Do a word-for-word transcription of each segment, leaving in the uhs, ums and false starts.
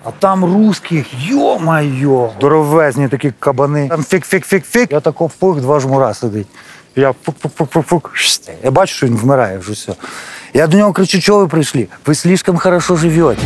А там русських, йо-майо, здоровезні такі кабани. Там фік-фік-фік-фік. Я тако фук, два жмура сидить. Я фук-фук-фук-фук. Я бачу, що він вмирає вже все. Я до нього кричу, чого ви прийшли? Ви слишком хорошо живете.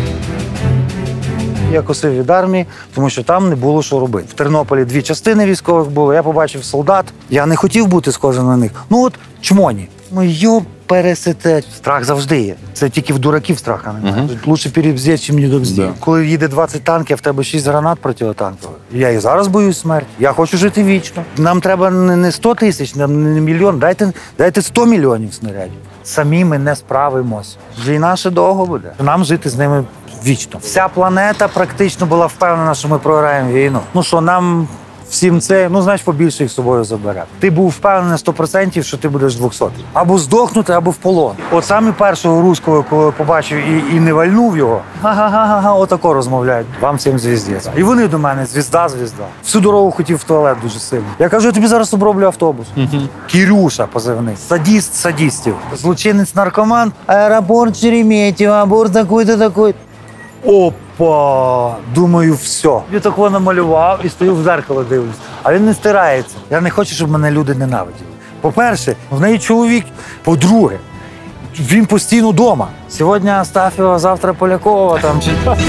Я косив від армії, тому що там не було що робити. В Тернополі дві частини військових було, я побачив солдат. Я не хотів бути схожим на них. Ну от чмоні. Ну йо пересете. Страх завжди є. Це тільки в дураків страха немає. Uh-huh. Лучше перебздіть, чим не добздіть. Да. Коли їде двадцять танків, а в тебе шість гранат протитанкових. Я і зараз боюсь смерті. Я хочу жити вічно. Нам треба не сто тисяч, не мільйон. Дайте, дайте сто мільйонів снарядів. Самі ми не справимось. Війна ще довго буде. Нам жити з ними вічно. Вся планета практично була впевнена, що ми програємо війну. Ну що, нам всім це, ну, знаєш, побільше їх з собою забере. Ти був впевнений сто відсотків, що ти будеш двохсотий. Або здохнути, або в полон. От саме першого руського, коли побачив і, і не вальнув його, га-га-га-га, отако розмовляють. Вам всім звіздець. І вони до мене, звізда, звізда. Всю дорогу хотів в туалет дуже сильно. Я кажу, я тобі зараз оброблю автобус. Uh-huh. Кірюша позивний. Садіст садістів. Злочинець-наркоман. Аеропорт Шереметьєво, борт такий-то такий. Опа! Думаю, все. Я такого намалював і стою в зеркало дивлюсь. А він не стирається. Я не хочу, щоб мене люди ненавиділи. По-перше, в неї чоловік. По-друге, він постійно вдома. Сьогодні Астафєва, завтра Полякова. Там.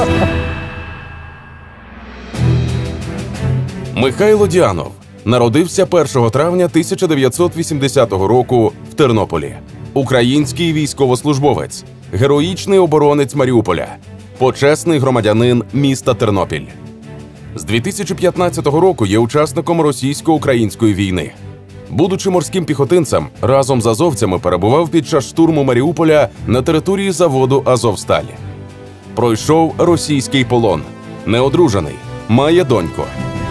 Михайло Діанов народився першого травня тисяча дев'ятсот вісімдесятого року в Тернополі. Український військовослужбовець, героїчний оборонець Маріуполя, почесний громадянин міста Тернопіль. З дві тисячі п'ятнадцятого року є учасником російсько-української війни. Будучи морським піхотинцем, разом з азовцями перебував під час штурму Маріуполя на території заводу «Азовсталь». Пройшов російський полон. Неодружений. Має доньку.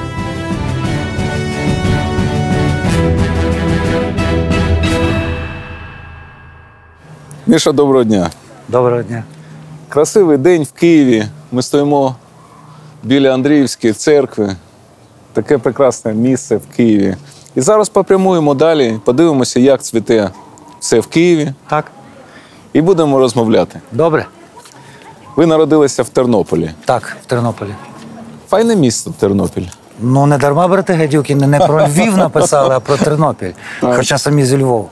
Міша, доброго дня. Доброго дня. Красивий день в Києві. Ми стоїмо біля Андріївської церкви. Таке прекрасне місце в Києві. І зараз попрямуємо далі, подивимося, як цвіте все в Києві. Так. І будемо розмовляти. Добре. Ви народилися в Тернополі. Так, в Тернополі. Файне місто Тернопіль. Ну, не дарма, брати гадюки, не про Львів написали, а про Тернопіль. Хоча самі зі Львова.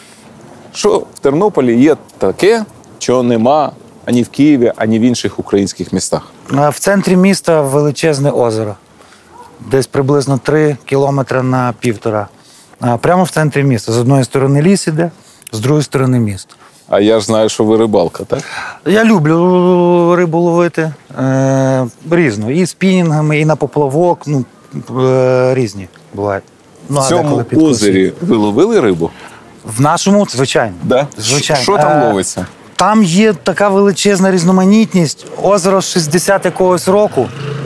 Що в Тернополі є таке, чого нема ані в Києві, ані в інших українських містах? В центрі міста величезне озеро. Десь приблизно три кілометри на півтора. Прямо в центрі міста. З одної сторони ліс іде, з другої сторони місто. А я ж знаю, що ви рибалка, так? Я люблю рибу ловити. Е, різно. І спінінгами, і на поплавок. Ну, е, різні бувають. Ну, в цьому озері ви ловили рибу? В нашому, звичайно. Да? Звичайно. Що там е, ловиться? Там є така величезна різноманітність. Озеро шістдесят якогось року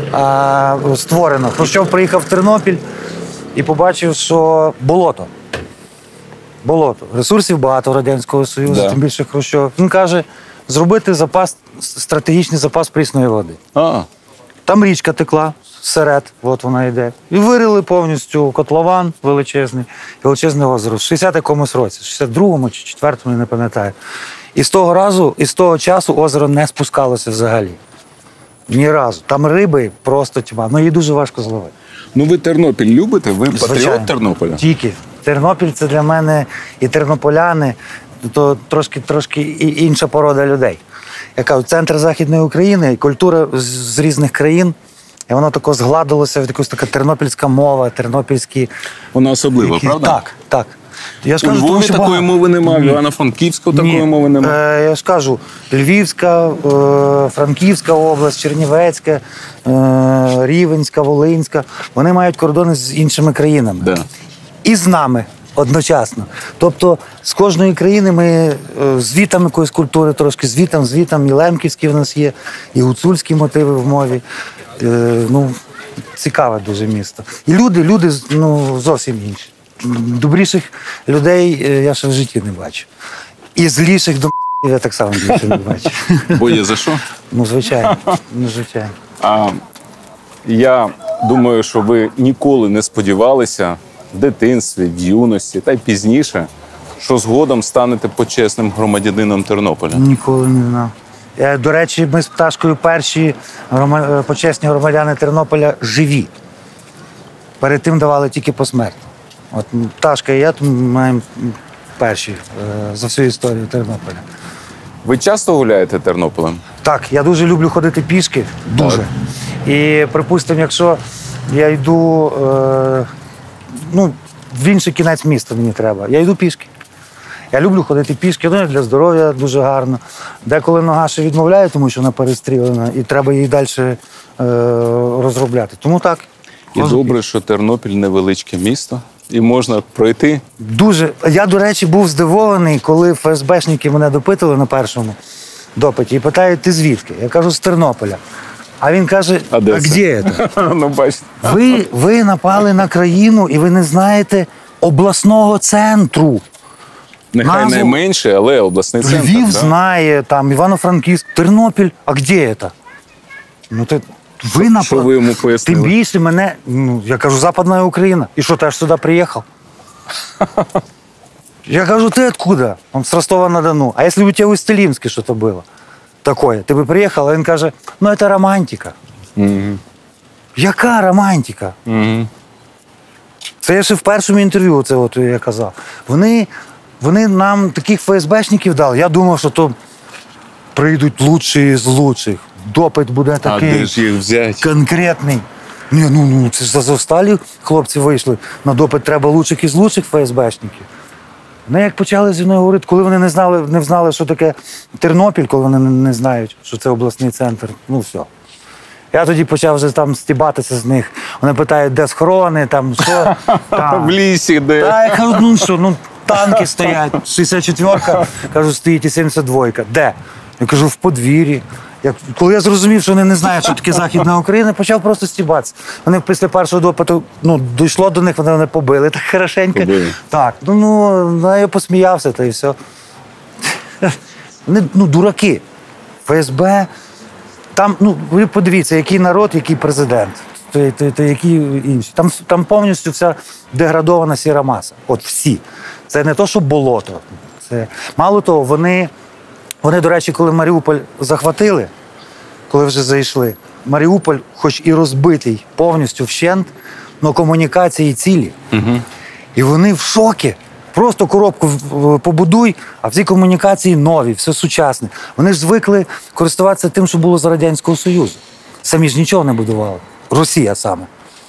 а, створено. Хрущов приїхав в Тернопіль і побачив, що болото. Болото. Ресурсів багато в Радянського Союзу, да. Тим більше Хрущов. Він каже, зробити запас, стратегічний запас прісної води. А. Там річка текла, серед, от вона йде. І вирили повністю котлован величезний, величезне озеро. В шістдесят якомусь році, в шістдесят другому чи четвертому, не пам'ятаю. І з того разу, і з того часу озеро не спускалося взагалі. Ні разу. Там риби просто тьма. Ну, її дуже важко зловити. Ну, ви Тернопіль любите? Ви патріот Тернополя? Тільки. Тернопіль – це для мене і тернополяни, то трошки, трошки інша порода людей. Я кажу, центр Західної України, культура з, з різних країн, і воно тако згладилося в якусь така тернопільська мова, тернопільські... Вона особлива, які... правда? Так, так. Я ж У кажу, Львові тому, що такої багато... мови немає, в Івано-Франківську такої мови немає. Е, я ж кажу, Львівська, е, Франківська область, Чернівецька, е, Рівненська, Волинська, вони мають кордони з іншими країнами. Да. І з нами одночасно. Тобто з кожної країни ми е, звітам якоїсь культури трошки, звітам, звітам, і лемківські в нас є, і гуцульські мотиви в мові. Е, ну, цікаве дуже місто. І люди, люди ну, зовсім інші. Добріших людей я ще в житті не бачу. І зліших до я так само більше не бачу. Бо є за що? Ну, звичайно. Ну, звичайно. А, я думаю, що ви ніколи не сподівалися в дитинстві, в юності, та й пізніше, що згодом станете почесним громадянином Тернополя. Ніколи не знав. Е, До речі, ми з Пташкою перші грома- е, почесні громадяни Тернополя живі. Перед тим давали тільки посмертно. От Пташка і я тут маємо перші е, за всю історію Тернополя. Ви часто гуляєте Тернополем? Так, я дуже люблю ходити пішки, дуже. І, припустимо, якщо я йду е, ну, в інший кінець міста мені треба, я йду пішки. Я люблю ходити пішки, ну, для здоров'я дуже гарно. Деколи нога ще відмовляє, тому що вона перестрілена, і треба її далі е, розробляти. Тому так. І ходжу добре, що Тернопіль невеличке місто, і можна пройти. Дуже. Я, до речі, був здивований, коли ФСБшники мене допитували на першому допиті і питають, ти звідки? Я кажу, з Тернополя. А він каже, А а, де це?» де це? Ну, бачите. Ви, ви напали на країну і ви не знаєте обласного центру. Нехай Назву- найменше, але обласний центр. Львів да? знає, там, Івано-Франківськ, Тернопіль, а де це? Ну, ти, ви напали. Що ви йому Тим пояснили? більше мене, ну, я кажу, Западна Україна. І що, ти аж сюди приїхав? Я кажу, ты откуда? Он с Ростова-на-Дону. А если бы у тебя в Истелимске что-то было такое, ты бы приехал, а він каже, ну это романтика. Мгм. Яка романтика? Мгм. Це я ще в першому інтерв'ю це от я казав. Вони, вони нам таких ФСБшників дали. Я думав, що то прийдуть лучші з лучших. Допит буде А такий де ж їх взяти? конкретний. Ні, ну, ну це ж з Азовсталі хлопці вийшли. На допит треба лучших із лучших ФСБшників. Вони як почали зі мною говорити, коли вони не знали, не знали, що таке Тернопіль, коли вони не, не знають, що це обласний центр, ну все. Я тоді почав вже там стібатися з них. Вони питають, де схорони, там що. Та. В лісі, де. Та, я кажу, ну що, ну танки стоять, шістдесят четвірка, кажу, стоїть і сімдесят двойка. Де? Я кажу, в подвір'ї. Я, коли я зрозумів, що вони не знають, що таке Західна Україна, почав просто стібатися. Вони після першого допиту, ну, дійшло до них, вони мене побили так хорошенько. Побили. Так, ну, ну, ну, я посміявся, та і все. Вони, ну, дураки. ФСБ, там, ну, ви подивіться, який народ, який президент, то, то, то які інші. Там, там повністю вся деградована сіра маса. От всі. Це не то, що болото. Це... Мало того, вони, вони, до речі, коли Маріуполь захватили, коли вже зайшли, Маріуполь, хоч і розбитий повністю вщент, але комунікації цілі. Угу. І вони в шокі. Просто коробку в- побудуй, а всі комунікації нові, все сучасне. Вони ж звикли користуватися тим, що було з Радянського Союзу. Самі ж нічого не будували. Росія саме.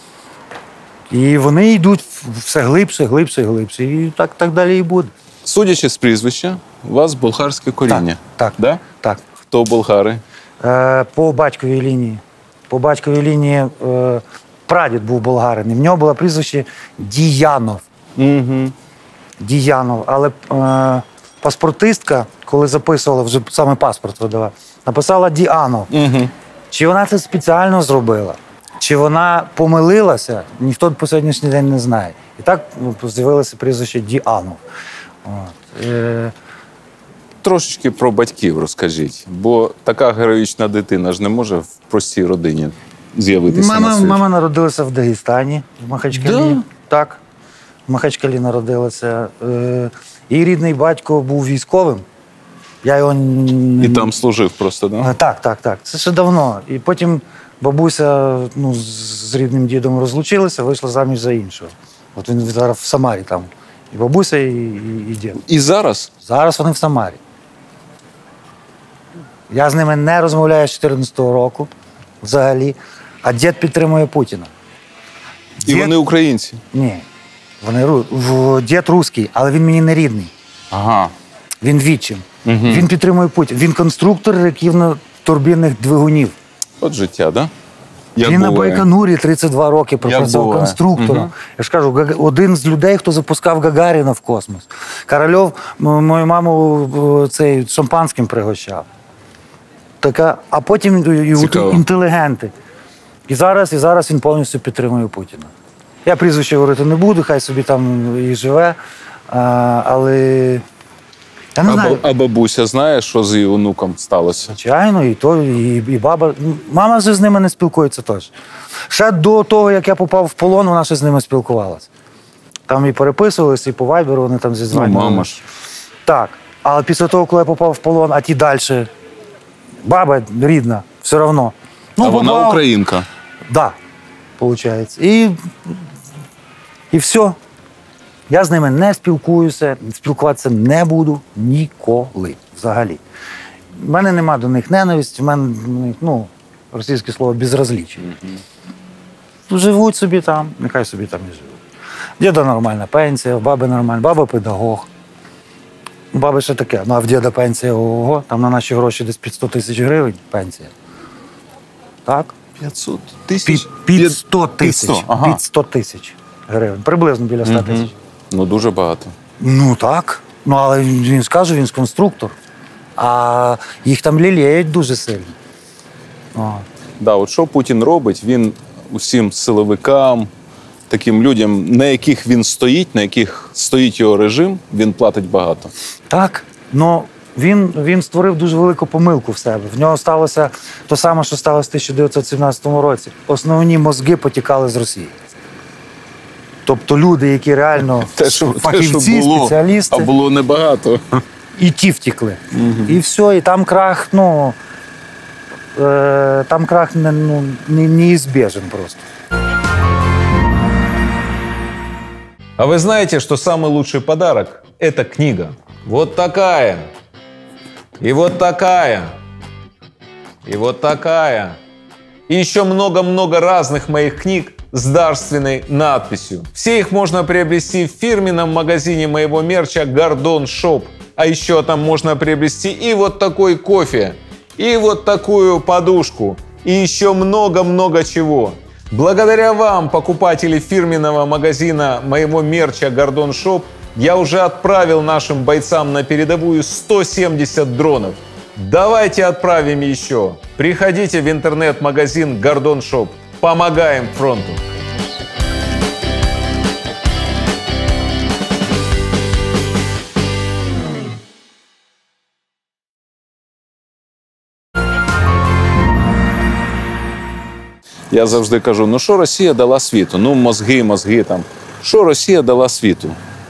І вони йдуть все глибше, глибше, глибше. І так, так далі і буде. Судячи з прізвища, у вас болгарське коріння. Так, Да? так. Хто болгари? Е, по батьковій лінії. По батьковій лінії е, прадід був болгарин. І в нього було прізвище Діянов. Угу. Діянов. Але е, паспортистка, коли записувала, вже саме паспорт видавала, написала Діанов. Угу. Чи вона це спеціально зробила, чи вона помилилася, ніхто по сьогоднішній день не знає. І так ну, з'явилося прізвище Діанов. От. Е, Трошечки про батьків розкажіть, бо така героїчна дитина ж не може в простій родині з'явитися на мама, світ. мама народилася в Дагестані, в Махачкалі. Да? Так, в Махачкалі народилася. Е, її рідний батько був військовим. Я його І там служив просто, да? Е, Так, так, так. Це ще давно. І потім бабуся ну, з з рідним дідом розлучилася, вийшла заміж за іншого. От він зараз в Самарі там. І бабуся, і, і, і дід. І зараз? Зараз вони в Самарі. Я з ними не розмовляю з чотирнадцятого року взагалі, а дід підтримує Путіна. І Дід- вони українці? Ні. Вони ру- в- дід русський, але він мені не рідний. Ага. Він відчим. Він підтримує Путіна. Він конструктор реактивно-турбінних двигунів. От життя, да? Як Він на буває. Байконурі тридцять два роки пропрацював буває. конструктором. Мгм. Я ж кажу, Гага- один з людей, хто запускав Гагаріна в космос. Корольов м- мою маму е, цей шампанським пригощав. Така, а потім і от Цікаво. інтелігенти. І зараз, і зараз він повністю підтримує Путіна. Я прізвище говорити не буду, хай собі там і живе. А, але я не А, знаю. ба- а бабуся знає, що з її онуком сталося? Звичайно, і то, і, і баба. Ну, мама вже з ними не спілкується теж. Ще до того, як я попав в полон, вона ще з ними спілкувалася. Там і переписувалися, і по вайберу вони там Ну, зізванювали. мама ж. Так. Але після того, коли я попав в полон, а ті далі Баба рідна, все одно. Ну, а вона баба- українка. Да, виходить. І, і все. Я з ними не спілкуюся, спілкуватися не буду ніколи взагалі. У мене нема до них ненависті, в мене, ну, російське слово, безразліччя. Mm-hmm. Живуть собі там, нехай собі там і живуть. Діда нормальна пенсія, в баби нормальна, баба педагог. У баби ще таке, ну а в діда пенсія, ого, там на наші гроші десь під сто тисяч гривень пенсія. Так? п'ятсот тисяч? Під, під сто тисяч. Під сто, ага. Під сто тисяч гривень. Приблизно біля ста тисяч. Ну, дуже багато. Ну так. Ну, але він, він скаже, він ж конструктор. А їх там лілеють дуже сильно. О. Да, от що Путін робить, він усім силовикам, таким людям, на яких він стоїть, на яких стоїть його режим, він платить багато. Так. Ну, він, він створив дуже велику помилку в себе. В нього сталося те саме, що сталося в тисяча дев'ятсот сімнадцятому році. Основні мозги потікали з Росії. Тобто люди, які реально Те, що, фахівці, те, що було, спеціалісти, а було небагато. і ті втікли. Угу. І все, і там крах, ну, е, там крах не, ну, не, неизбежен просто. А вы знаете, что самый лучший подарок – это книга. Вот такая. И вот такая. И вот такая. И еще много-много разных моих книг с дарственной надписью. Все их можно приобрести в фирменном магазине моего мерча Гордон Шоп. А еще там можно приобрести и вот такой кофе, и вот такую подушку, и еще много-много чего. Благодаря вам, покупатели фирменного магазина моего мерча Гордон Шоп, я уже отправил нашим бойцам на передовую сто семьдесят дронов. Давайте отправим еще. Приходите в интернет-магазин Гордон Шоп. Помогаем фронту. Я завжди кажу, ну що Росія дала світу? Ну, мозги, мозги там. Що Росія дала світу?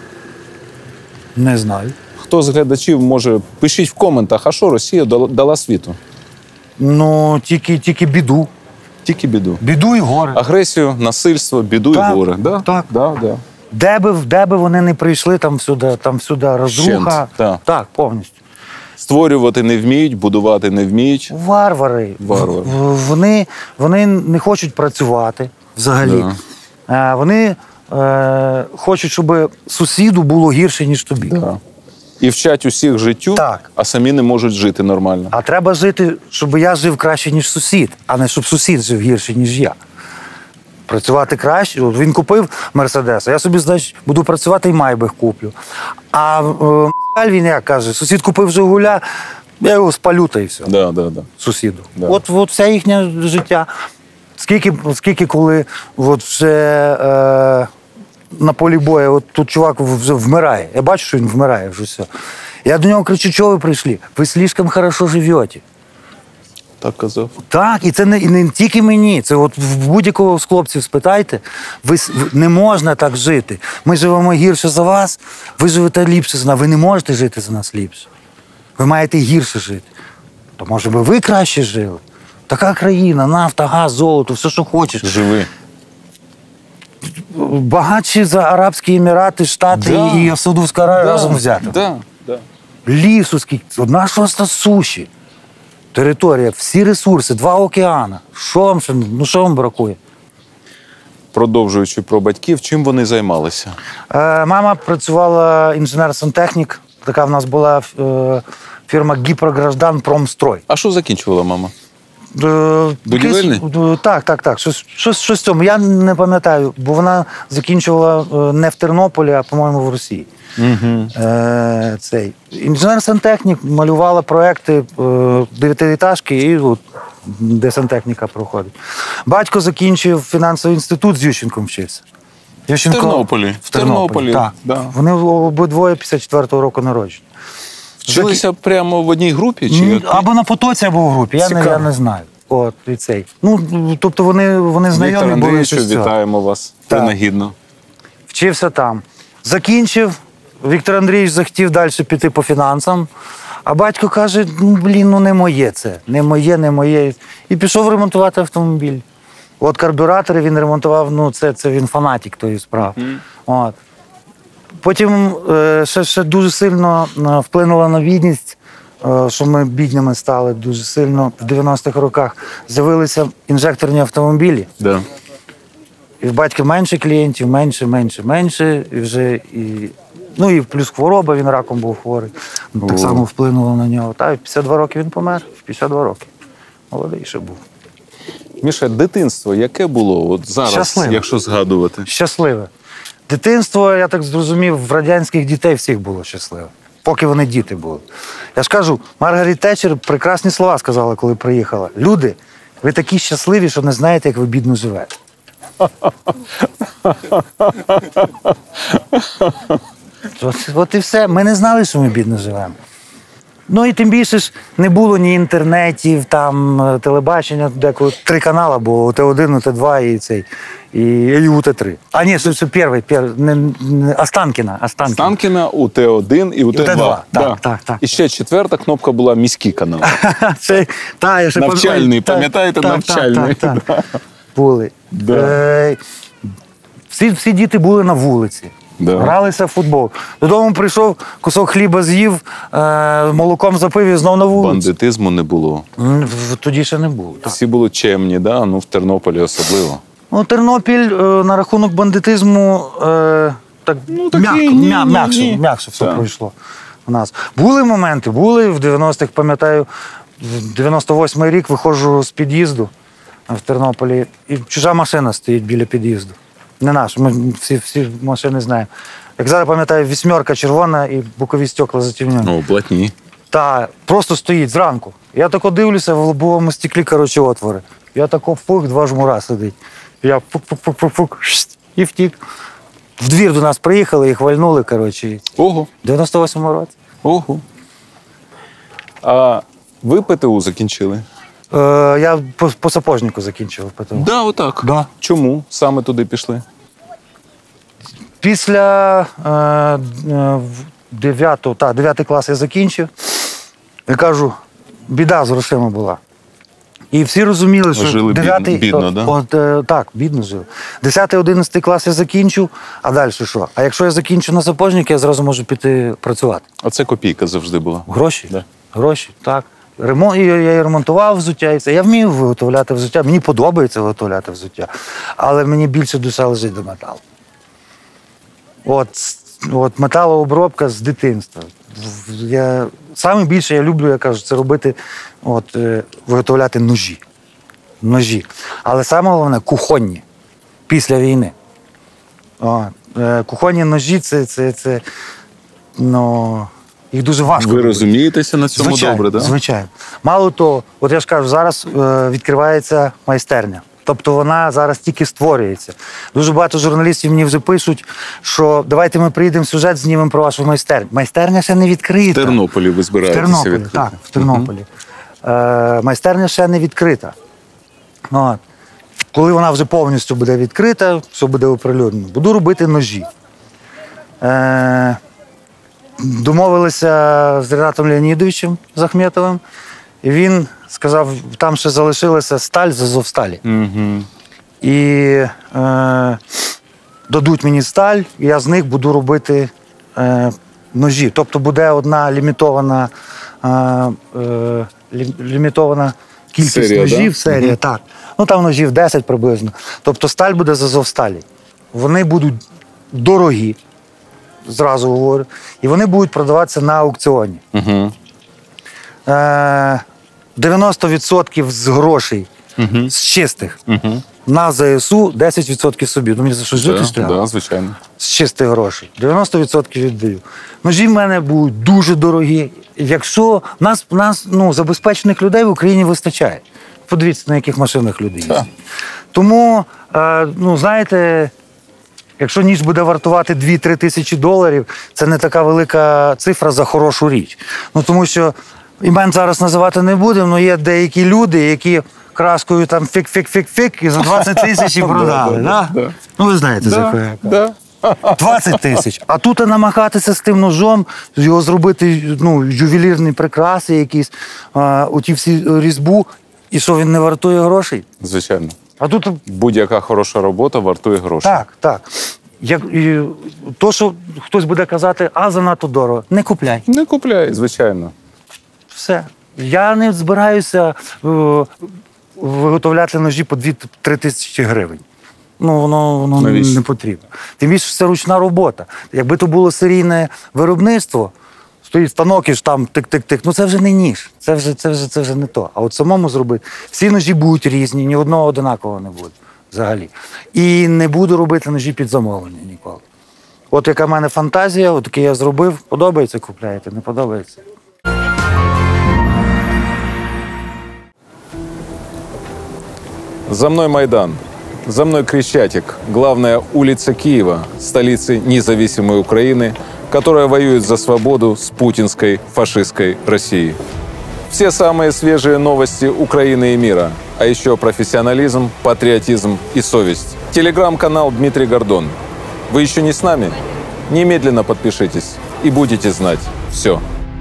Не знаю. Хто з глядачів може, пишіть в коментах, а що Росія дала- дала світу? Ну, тільки, тільки біду. Тільки біду. Біду і горе. Агресію, насильство, біду Так, і горе. Да? так. Да, да. Де би, де би вони не прийшли, там всюди, там всюди розруха. Щент, так. Так, повністю. Створювати не вміють, будувати не вміють. Варвари. Варвари. В- Вони, вони не хочуть працювати взагалі. Да. Е, Вони е, хочуть, щоб сусіду було гірше, ніж тобі. Да. І вчать усіх життю, Так. а самі не можуть жити нормально. А треба жити, щоб я жив краще, ніж сусід, а не щоб сусід жив гірше, ніж я. Працювати краще. От він купив Мерседес, а я собі, значить, буду працювати і Майбах куплю. А е, він як каже, сусід купив Жигуля, я його спалю та і все. Да, да, да. Сусіду. Да. От, от все їхнє життя. Скільки, скільки коли от вже е, на полі бою, от тут чувак вже вмирає. Я бачу, що він вмирає вже все. Я до нього кричу, чого ви прийшли? Ви слишком хорошо живете. Так казав. Так, і це не, і не тільки мені. Це от в будь-якого з хлопців спитайте, ви, с- ви- не можна так жити. Ми живемо гірше за вас, ви живете ліпше за нас. Ви не можете жити за нас ліпше. Ви маєте гірше жити. То може би ви краще жили? Така країна, нафта, газ, золото, все, що хочеш. Живи. Багатші за Арабські Емірати, Штати Да. і Саудовська Аравія разом взяти. Да, да. Лісу скільки, одна шоста суші. Територія, всі ресурси, два океани. Що вам, ще- ну, що вам бракує? Продовжуючи про батьків, чим вони займалися? Е, мама працювала інженер-сантехнік. Така в нас була е, фірма «Гіпрограждан Промстрой». А що закінчувала мама? Е, Будівельний? якийсь- е, Так, так, так. Щось, щось, щось в цьому. Я не пам'ятаю, бо вона закінчувала е, не в Тернополі, а, по-моєму, в Росії. Угу. Е, цей. Інженер-сантехнік, малювала проекти е, дев'ятиетажки і от, де сантехніка проходить. Батько закінчив фінансовий інститут, з Ющенком вчився. Ющенко- В Тернополі. В Тернополі, так. Да. Вони обидвоє п'ятдесят четвертого року народження. Вчилися прямо в одній групі? Чи Ні, як? або на потоці, або в групі. Я не, Цікаво. я не знаю. От, і цей. Ну, тобто вони, вони знайомі Віктор були. Андрійовичу, ще з цього. вітаємо вас. Так. Принагідно. Вчився там. Закінчив. Віктор Андрійович захотів далі піти по фінансам, А батько каже, ну, блін, ну не моє це, не моє, не моє. І пішов ремонтувати автомобіль. От карбюратори він ремонтував, ну це, це він фанатик тої справи. Mm. От. Потім е, ще, ще дуже сильно е, вплинула на бідність, е, що ми біднями стали дуже сильно. В дев'яностих роках з'явилися інжекторні автомобілі. Да. І в батька менше клієнтів, менше, менше, менше. І вже і, ну і плюс хвороба, він раком був хворий. Так О. само вплинуло на нього. Та, в п'ятдесят два роки він помер, в п'ятдесят два роки. Молодий ще був. Міша, дитинство яке було от зараз, Щасливе. якщо згадувати? Щасливе. Дитинство, я так зрозумів, в радянських дітей всіх було щасливе. Поки вони діти були. Я ж кажу, Маргарет Тетчер прекрасні слова сказала, коли приїхала. Люди, ви такі щасливі, що не знаєте, як ви бідно живете. От, от і все. Ми не знали, що ми бідно живемо. Ну і тим більше ж не було ні інтернетів, там телебачення, деколи три канали було, О Т один, О Т два і цей, і, і О Т три. А ні, це, це перший, перший не, не, Останкіна, Останкіна. Станкіна, У Т один і У Т два. Так, Да. так, так. І ще четверта кнопка була міський канал. Це, та, я ще Навчальний, пам'ятаю. пам'ятаєте, Так, навчальний? Так, так, так. Були. Да. Е, всі, всі діти були на вулиці. Да. Гралися в футбол. Додому прийшов, кусок хліба з'їв, е, молоком запив і знов на вулицю. Бандитизму не було. М, Тоді ще не було. Так. Всі були чемні, да? Ну в Тернополі особливо. Ну, Тернопіль е, на рахунок бандитизму е, так, Ну, такі, м'яко, ні, м'я, ні, м'якше, ні. м'якше все Так. пройшло у нас. Були моменти, були в дев'яностих, пам'ятаю, в дев'яносто восьмий рік виходжу з під'їзду в Тернополі, і чужа машина стоїть біля під'їзду. Не наша, ми всі, всі машини знаємо. Як зараз пам'ятаю, вісьмерка червона і бокові стекла затемнені. О, блатні. Та просто стоїть зранку. Я тако дивлюся, в лобовому стеклі, коротше, отвори. Я тако фух, два жмура сидить. Я фук-фук-фук-фук, і втік. В двір до нас приїхали, їх вальнули, коротше. Ого, В дев'яносто восьмому році. ого. А ви П Т У закінчили? Е, я по, по сапожнику закінчив П Т У. Да, отак. Да. Чому саме туди пішли? Після е, е, в дев'ятого, та, дев'ятий клас я закінчив. Я кажу, біда з грошима була. І всі розуміли, що Жили дев'ятий... бідно, от, да? от, е, так, бідно жили. десятий, одинадцятий клас я закінчу, а далі що? А якщо я закінчу на сапожник, я зразу можу піти працювати. А це копійка завжди була. Гроші? Да. Гроші, так. Ремонт, я, я і ремонтував взуття, і це. Я вмію виготовляти взуття, мені подобається виготовляти взуття, але мені більше душа лежить до металу. От, от металообробка з дитинства. Я, саме більше я люблю, я кажу, це робити, от, е, виготовляти ножі. Ножі. Але саме головне кухонні після війни. О, е, кухонні ножі це, це, це ну, їх дуже важко. Ви робити. розумієтеся на цьому Звичайно, добре, так? Да? Звичайно. Мало того, от я ж кажу, зараз е, відкривається майстерня. Тобто вона зараз тільки створюється. Дуже багато журналістів мені вже пишуть, що давайте ми приїдемо в сюжет, знімемо про вашу майстерню. Майстерня ще не відкрита. В Тернополі ви В збираєтеся Тернополі, відкрити? так, в Тернополі. Е, майстерня ще не відкрита. От. Коли вона вже повністю буде відкрита, все буде оприлюднено. Буду робити ножі. Е, домовилися з Рінатом Леонідовичем Захметовим, і він сказав, там ще залишилася сталь з Азовсталі. Угу. І е, дадуть мені сталь, і я з них буду робити е, ножі. Тобто буде одна лімітована, е, е, лі, лімітована кількість Серія, ножів, да? серія, Мгм. так. Ну там ножів десять приблизно. Тобто сталь буде з Азовсталі. Вони будуть дорогі, зразу говорю, і вони будуть продаватися на аукціоні. Угу. Е, дев'яносто відсотків з грошей, Угу. з чистих, Угу. на З С У, десять відсотків собі. Ну, мені за щось жити ж Так, треба. да, звичайно. З чистих грошей. дев'яносто відсотків віддаю. Ножі в мене будуть дуже дорогі. Якщо нас, нас ну, забезпечених людей в Україні вистачає. Подивіться, на яких машинах люди їздять. Тому, е, ну, знаєте, якщо ніж буде вартувати дві-три тисячі доларів, це не така велика цифра за хорошу річ. Ну, тому що імен зараз називати не будемо, але є деякі люди, які краскою там фік-фік-фік-фік і за двадцять тисяч і продали. Да, да? да, да. Ну, ви знаєте, за Да, кого я кажу. да. двадцять тисяч. А тут намагатися з тим ножом, його зробити, ну, ювелірні прикраси якісь, а, оті всі різьбу, і що, він не вартує грошей? Звичайно. А тут Будь-яка хороша робота вартує гроші. так, так. Як, і, то, що хтось буде казати, а занадто дорого, не купляй. Не купляй, звичайно. Все. Я не збираюся е, виготовляти ножі по дві-три тисячі гривень. Ну, воно, воно Навіщо? не потрібно. Тим більше це ручна робота. Якби то було серійне виробництво, стоїть станок і ж там тик-тик-тик, ну це вже не ніж, це вже, це вже, це вже не то. А от самому зробити, всі ножі будуть різні, ні одного одинакового не буде взагалі. І не буду робити ножі під замовлення ніколи. От яка в мене фантазія, от таке я зробив, подобається, купляєте, не подобається. За мной Майдан. За мной Крещатик, главная улица Киева, столицы независимой Украины, которая воюет за свободу с путинской фашистской Россией. Все самые свежие новости Украины и мира, а еще профессионализм, патриотизм и совесть. Телеграм-канал Дмитрий Гордон. Вы еще не с нами? Немедленно подпишитесь и будете знать все.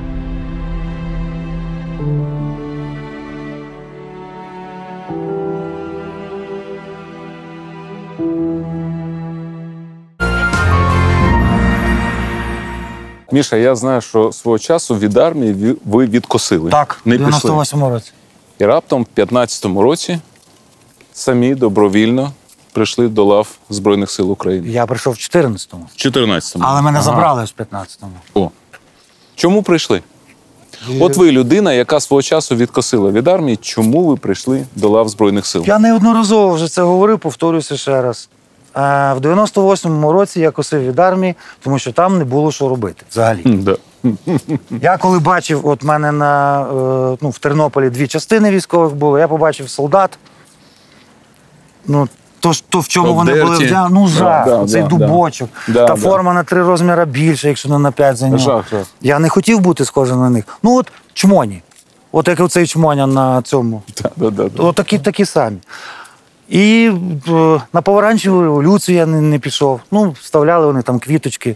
Міша, я знаю, що свого часу від армії ві- ви відкосили. Так, не в дев'яносто пішли. восьмому році. І раптом в п'ятнадцятому році самі добровільно прийшли до лав Збройних сил України. Я прийшов в чотирнадцятому. В чотирнадцятому. Але мене забрали в п'ятнадцятому. О. Чому прийшли? От ви людина, яка свого часу відкосила від армії, чому ви прийшли до лав Збройних сил? Я неодноразово вже це говорив, повторюся ще раз. Е, В дев'яносто восьмому році я косив від армії, тому що там не було що робити взагалі. М, Да. Я коли бачив, от в мене на, е, ну, в Тернополі дві частини військових було, я побачив солдат. Ну, то, ж- то в чому вони були Обдерті. вдягнені, ну жах, Да, да, цей да, дубочок, да. та Да, форма на три розміри більше, якщо не на п'ять за нього. Жах, жах. Я не хотів бути схожим на них. Ну от чмоні. От як оцей чмоня на цьому. Да, да, да, да. От такі, такі самі. І е, на помаранчеву революцію я не, не пішов. Ну, вставляли вони там квіточки.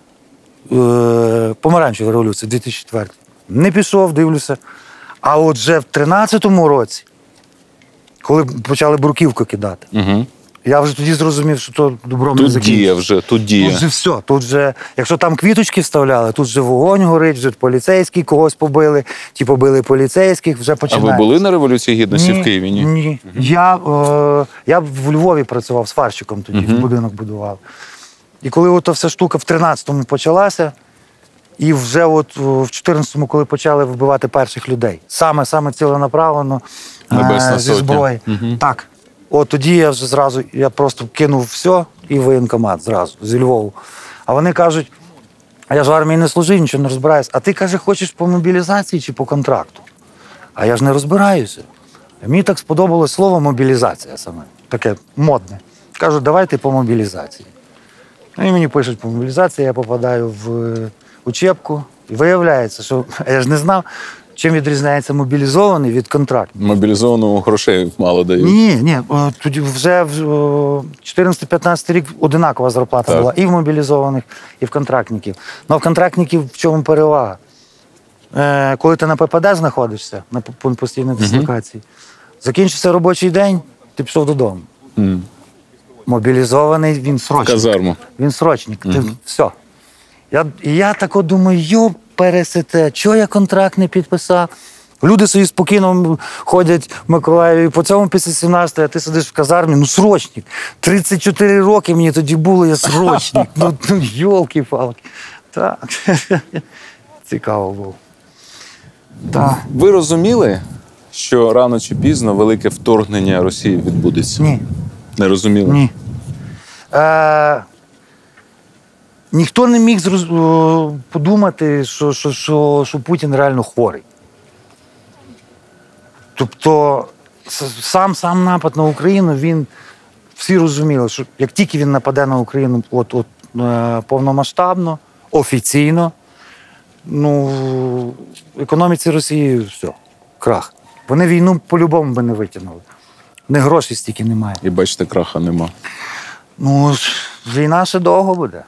Е, помаранчеву революцію, дві тисячі четвертий. Не пішов, дивлюся. А от вже в тринадцятому році, коли почали бруківку кидати, Угу. я вже тоді зрозумів, що то добром не Тут закінчиться. діє вже, тут Тут діє. же все. Тут же, якщо там квіточки вставляли, тут же вогонь горить, вже поліцейські когось побили, ті побили поліцейських, вже А починається. ви були на Революції Гідності в Києві? Ні? Ні. Я, е, я в Львові працював сварщиком тоді, Мгм. будинок будував. І коли от вся штука в тринадцятому почалася, і вже от в чотирнадцятому, коли почали вбивати перших людей, саме, саме ціленаправлено Небесна е, зі Сотня. зброї. Мгм. Так. От тоді я вже зразу, я просто кинув все і в воєнкомат зразу, зі Львову. А вони кажуть, а я ж в армії не служив, нічого не розбираюся. А ти, каже, хочеш по мобілізації чи по контракту? А я ж не розбираюся. Мені так сподобалось слово мобілізація саме, таке модне. Кажу, давайте по мобілізації. Ну, і мені пишуть по мобілізації, я попадаю в е, учебку. І виявляється, що я ж не знав, чим відрізняється мобілізований від контракту. Мобілізованому грошей мало дають. Ні, ні, о, тоді вже в чотирнадцятий-п'ятнадцятий рік одинакова зарплата Так. була і в мобілізованих, і в контрактників. Ну, а в контрактників в чому перевага? Е, коли ти на ППД знаходишся, на пункт постійної дислокації, закінчився робочий день, ти пішов додому. М. Мобілізований, він срочник. Казарму. Він срочник. Ти, все. Я, і я тако думаю, йо, пересете, чого я контракт не підписав? Люди собі спокійно ходять в Миколаєві по цьому після сімнадцятого, а ти сидиш в казармі, ну срочник. тридцять чотири роки мені тоді було, я срочник. Ну, ну йолки-палки. Так. Цікаво було. Так. Ви розуміли, що рано чи пізно велике вторгнення Росії відбудеться? Ні. Не розуміли? Ні. Е, ніхто не міг зроз... о, подумати, що, що, що, що Путін реально хворий. Тобто с- сам, сам напад на Україну, він всі розуміли, що як тільки він нападе на Україну от, от, е, повномасштабно, офіційно, ну, в економіці Росії все, крах. Вони війну по-любому би не витягнули. Не грошей стільки немає. І бачите, краха нема. Ну, ж, Війна ще довго буде.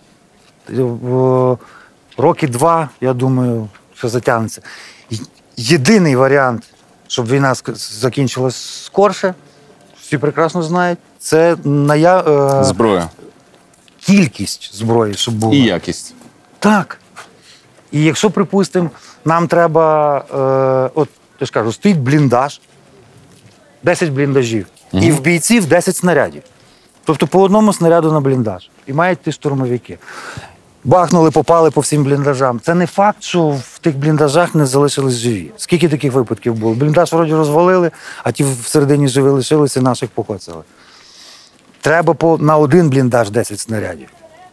В- Роки два, я думаю, що затягнеться. Й- Єдиний варіант, щоб війна ск- закінчилась скорше, всі прекрасно знають, це ная... е, Зброя. кількість зброї, щоб була. І якість. Так. І якщо, припустимо, нам треба, е, от я ж кажу, стоїть бліндаж, десять бліндажів, і в бійців десять снарядів. Тобто по одному снаряду на бліндаж. І мають ті штурмовики. Бахнули, попали по всім бліндажам. Це не факт, що в тих бліндажах не залишились живі. Скільки таких випадків було? Бліндаж вроді розвалили, а ті всередині живі лишилися, наших покоцали. Треба по, на один бліндаж десять снарядів.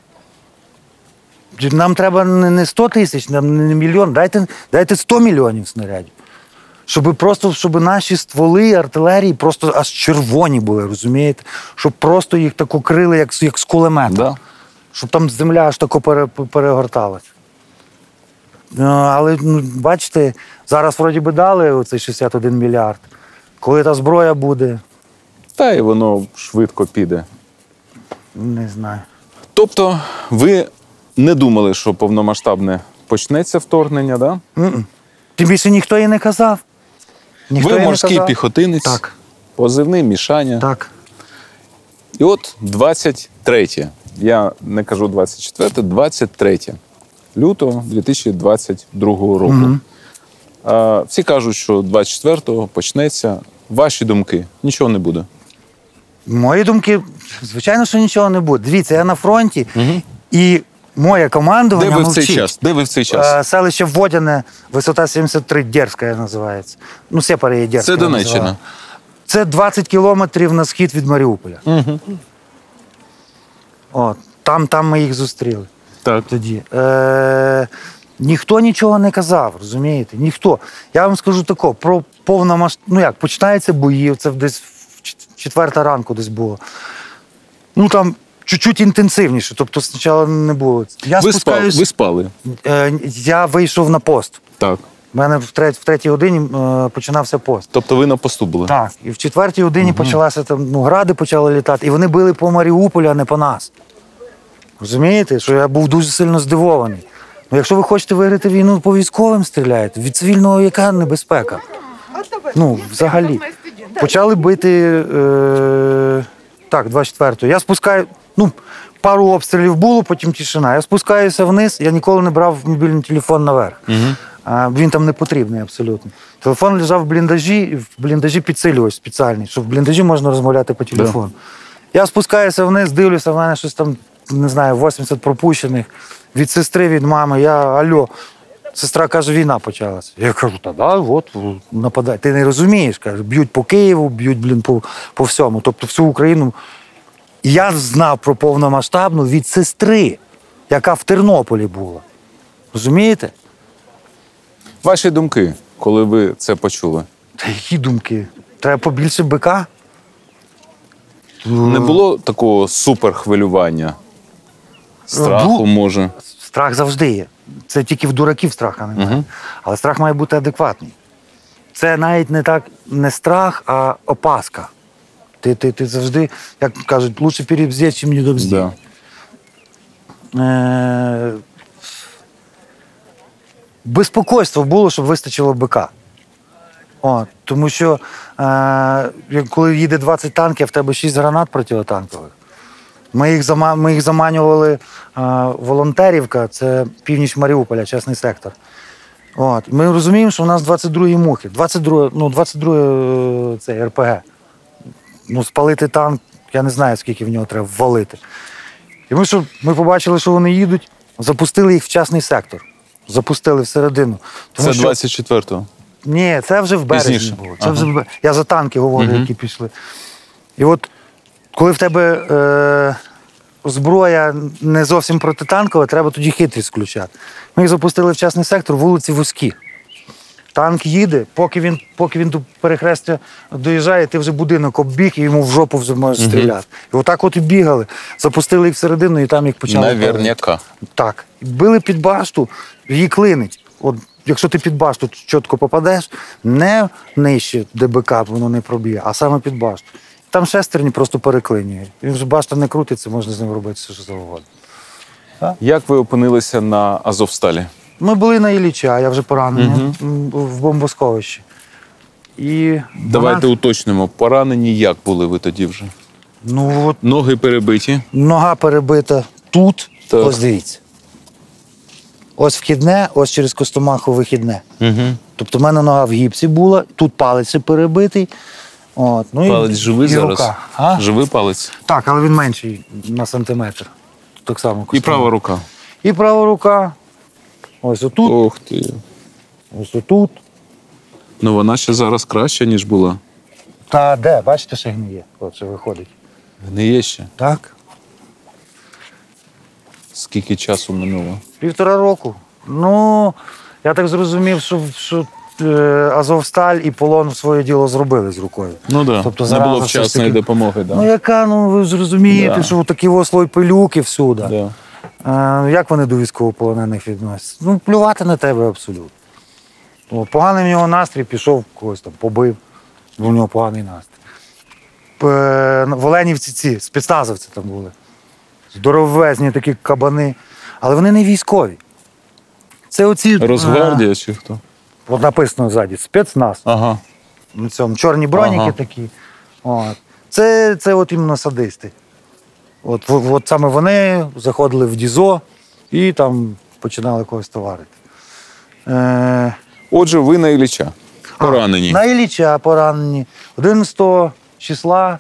Нам треба не сто тисяч, нам не мільйон, дайте, дайте сто мільйонів снарядів. Щоб просто, щоб наші стволи артилерії просто аж червоні були, розумієте? Щоб просто їх так укрили, як, з- як з кулемета. Да. Щоб там земля аж тако пере, перегорталась. Ну, але, ну, бачите, зараз вроді би дали оцей шістдесят один мільярд. Коли та зброя буде, Та й воно швидко піде. не знаю. Тобто ви не думали, що повномасштабне почнеться вторгнення, да? М-м. Тим більше ніхто і не казав. Ніхто Ви і не морський казав. піхотинець, Так, позивний Мішаня. так. І от двадцять третє, я не кажу двадцять четверте, двадцять третє лютого дві тисячі двадцять другого року. Мгм. А, всі кажуть, що двадцять четвертого почнеться. Ваші думки? Нічого не буде. Мої думки, звичайно, що нічого не буде. Дивіться, я на фронті, і моє Де командування ви в цей мовчить. час? Де ви в цей час? Е, Селище Водяне, висота сімдесят три, Дерська називається. Ну, Сепари є Дерська. Це Донеччина. називаю. Це двадцять кілометрів на схід від Маріуполя. Угу. От, там, там ми їх зустріли Так. тоді. Е, ніхто нічого не казав, розумієте? Ніхто. Я вам скажу тако, про повномасштаб... Ну як, починаються бої, це десь в чет- четверта ранку десь було. Ну там чуть-чуть інтенсивніше, тобто спочатку не було. Я Ви, спали, спускаюсь, ви спали. е, я вийшов на пост. Так. У мене в, треть, в третій годині е, починався пост. Тобто ви на посту були? Так. І в четвертій годині почалася там, ну, гради почали літати, і вони били по Маріуполю, а не по нас. Розумієте, що я був дуже сильно здивований. Ну, якщо ви хочете виграти війну, по військовим стріляєте, від цивільного яка небезпека? Ну, взагалі. Почали бити, е, так, двадцять четвертого. Я спускаю, ну, пару обстрілів було, потім тишина. Я спускаюся вниз, я ніколи не брав мобільний телефон наверх. Угу. А, він там не потрібний абсолютно. Телефон лежав в бліндажі, і в бліндажі підсилювач спеціальний, щоб в бліндажі можна розмовляти по телефону. Я спускаюся вниз, дивлюся, в мене щось там, не знаю, вісімдесят пропущених. Від сестри, від мами, я, алло. Сестра каже, війна почалася. Я кажу, та да, от, нападай. Ти не розумієш, каже, б'ють по Києву, б'ють, блін, по, по всьому. Тобто всю Україну. І я знав про повномасштабну від сестри, яка в Тернополі була. Розумієте? Ваші думки, коли ви це почули? Та які думки? Треба побільше бика? Не було такого суперхвилювання? Страху, Бу- може? Страх завжди є. Це тільки в дураків страха немає. Мгм. Але страх має бути адекватний. Це навіть не так не страх, а опаска. Ти, ти, ти завжди, як кажуть, лучше перебздеть, чим не добздеть. Да. Е- Безпокойство було, щоб вистачило бика. О, тому що е- як коли їде двадцять танків, в тебе шість гранат протитанкових. Ми їх, зама- ми їх заманювали е- волонтерівка, це північ Маріуполя, чесний сектор. От. Ми розуміємо, що у нас двадцять другі мухи, двадцять друге, ну, двадцять друге е, це ер пе ге. Ну, спалити танк, я не знаю, скільки в нього треба ввалити. І ми, що, ми побачили, що вони їдуть, запустили їх в частний сектор. Запустили всередину. Тому Це що- двадцять четвертого. Ні, це вже в березні Пізніше. було. Це Ага. вже в бе- Я за танки говорю, Мгм. які пішли. І от коли в тебе е- зброя не зовсім протитанкова, треба тоді хитрість включати. Ми їх запустили в частний сектор, вулиці вузькі. Танк їде, поки він, поки він до перехрестя доїжджає, ти вже будинок оббіг і йому в жопу вже можеш стріляти. І отак от і бігали. Запустили їх всередину і там їх почали. палити. Наверняка. Так. Били під башту, її клинить. От якщо ти під башту чітко попадеш, не нижче ДБК воно не проб'є, а саме під башту. там шестерні просто переклинює. Він ж башта не крутиться, можна з ним робити все, що завгодно. Як ви опинилися на Азовсталі? Ми були на Ілліча, я вже поранений, м, в бомбосховищі. І Давайте уточнимо, поранені як були ви тоді вже? ну, от, Ноги перебиті. нога перебита тут, Так. ось дивіться. Ось вхідне, ось через Костомаху вихідне. Угу. Тобто в мене нога в гіпсі була, тут палець перебитий. От, ну, Палець і, живий і зараз? рука. А? Живий палець. Так, але він менший на сантиметр. Так само. І Костомах. права рука. І права рука. Ось отут, Ох ти. ось отут. Ну вона ще зараз краща, ніж була. Та де, бачите, ще гниє. От що виходить. Не є ще. Так? Скільки часу минуло? Півтора року. Ну, я так зрозумів, що, що е, Азовсталь і полон своє діло зробили з рукою. Ну так, Тобто не зараза було все ж вчасної таки- допомоги. Да. Ну яка, ну ви ж розумієте, Да. що такі ослой пилюки всюди. Да. Е, як вони до військовополонених відносяться? Ну, плювати на тебе абсолютно. О, поганий в нього настрій, пішов когось там, побив, бо в нього поганий настрій. Е, в Оленівці ці, спецназовці там були. Здоровезні такі кабани. Але вони не військові. Це оці. Росгвардія чи хто? е, От написано ззаді, спецназ. Ага. На цьому чорні броніки Ага. такі. От. Це, це от іменно садисти. От, в- от саме вони заходили в ДІЗО і там починали когось товарити. Е, Отже, ви на Ілліча. Поранені. На Ілліча поранені. одинадцятого числа.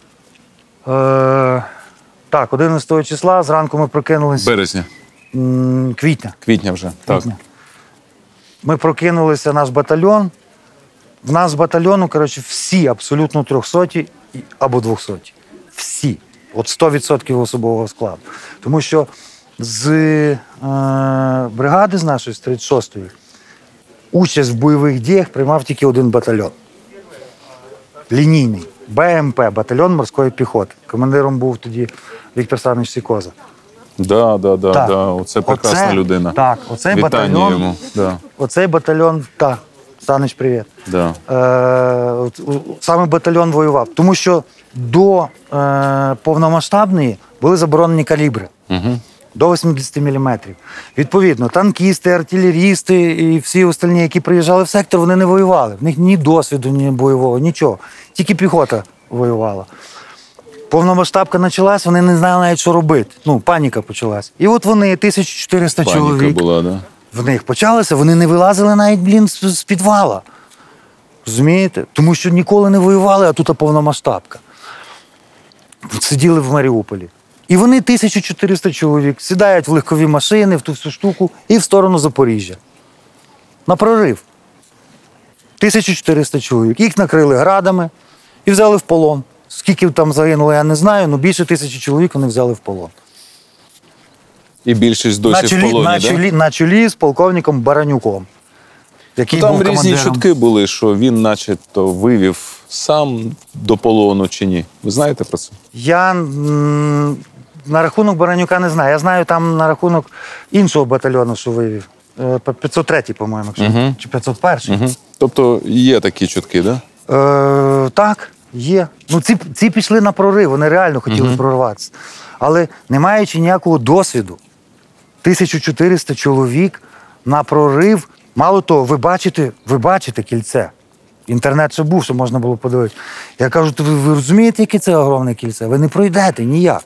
Е, так, одинадцятого числа зранку ми прокинулися. Березня. м, Квітня. Квітня вже. Так. Квітня. Ми прокинулися, наш батальйон. В нас з батальйону, коротше, всі абсолютно трьохсоті і- або двохсоті. Всі. От сто відсотків особового складу. Тому що з е, бригади з нашої, з тридцять шостої, участь в бойових діях приймав тільки один батальйон. Лінійний. БМП, батальйон морської піхоти. Командиром був тоді Віктор Санич Сікоза. Да, да, да, Так. да. Оце прекрасна Оце- людина. Так, оцей Вітання батальйон. йому. Да, Оцей батальйон, так, Санич, привіт. да. Е, от, у- саме батальйон воював. Тому що до е, повномасштабної були заборонені калібри. Угу. До вісімдесят міліметрів. Відповідно, танкісти, артилерісти і всі остальні, які приїжджали в сектор, вони не воювали. В них ні досвіду, ні бойового, нічого. Тільки піхота воювала. Повномасштабка почалась, вони не знали навіть, що робити. Ну, паніка почалась. І от вони, тисяча чотириста Паніка чоловік, була, да. в них почалося, вони не вилазили навіть, блін, з, з підвала. Розумієте? Тому що ніколи не воювали, а тут повномасштабка. Сиділи в Маріуполі. І вони, тисяча чотириста чоловік, сідають в легкові машини, в ту всю штуку і в сторону Запоріжжя. На прорив. тисяча чотириста чоловік. Їх накрили градами і взяли в полон. Скільки там загинуло, я не знаю, але більше тисячі чоловік вони взяли в полон. І більшість досі на чолі, в полоні, на, да? чолі, на чолі з полковником Баранюком. Який Ну, там був різні командиром. чутки були, що він начебто вивів сам до полону чи ні. Ви знаєте про це? Я м, на рахунок Баранюка не знаю. Я знаю там на рахунок іншого батальйону, що вивів. Е, п'ятсот третій, по-моєму, якщо, Мгм. чи п'ятсот перший. Угу. Тобто є такі чутки, так? Да? Е, так, є. Ну, ці, ці пішли на прорив, вони реально хотіли Мгм. прорватися. Але не маючи ніякого досвіду, тисяча чотириста чоловік на прорив. Мало того, ви бачите, ви бачите кільце. Інтернет ще був, що можна було подивитися. Я кажу, то ви, ви розумієте, яке це огромне кільце? Ви не пройдете ніяк.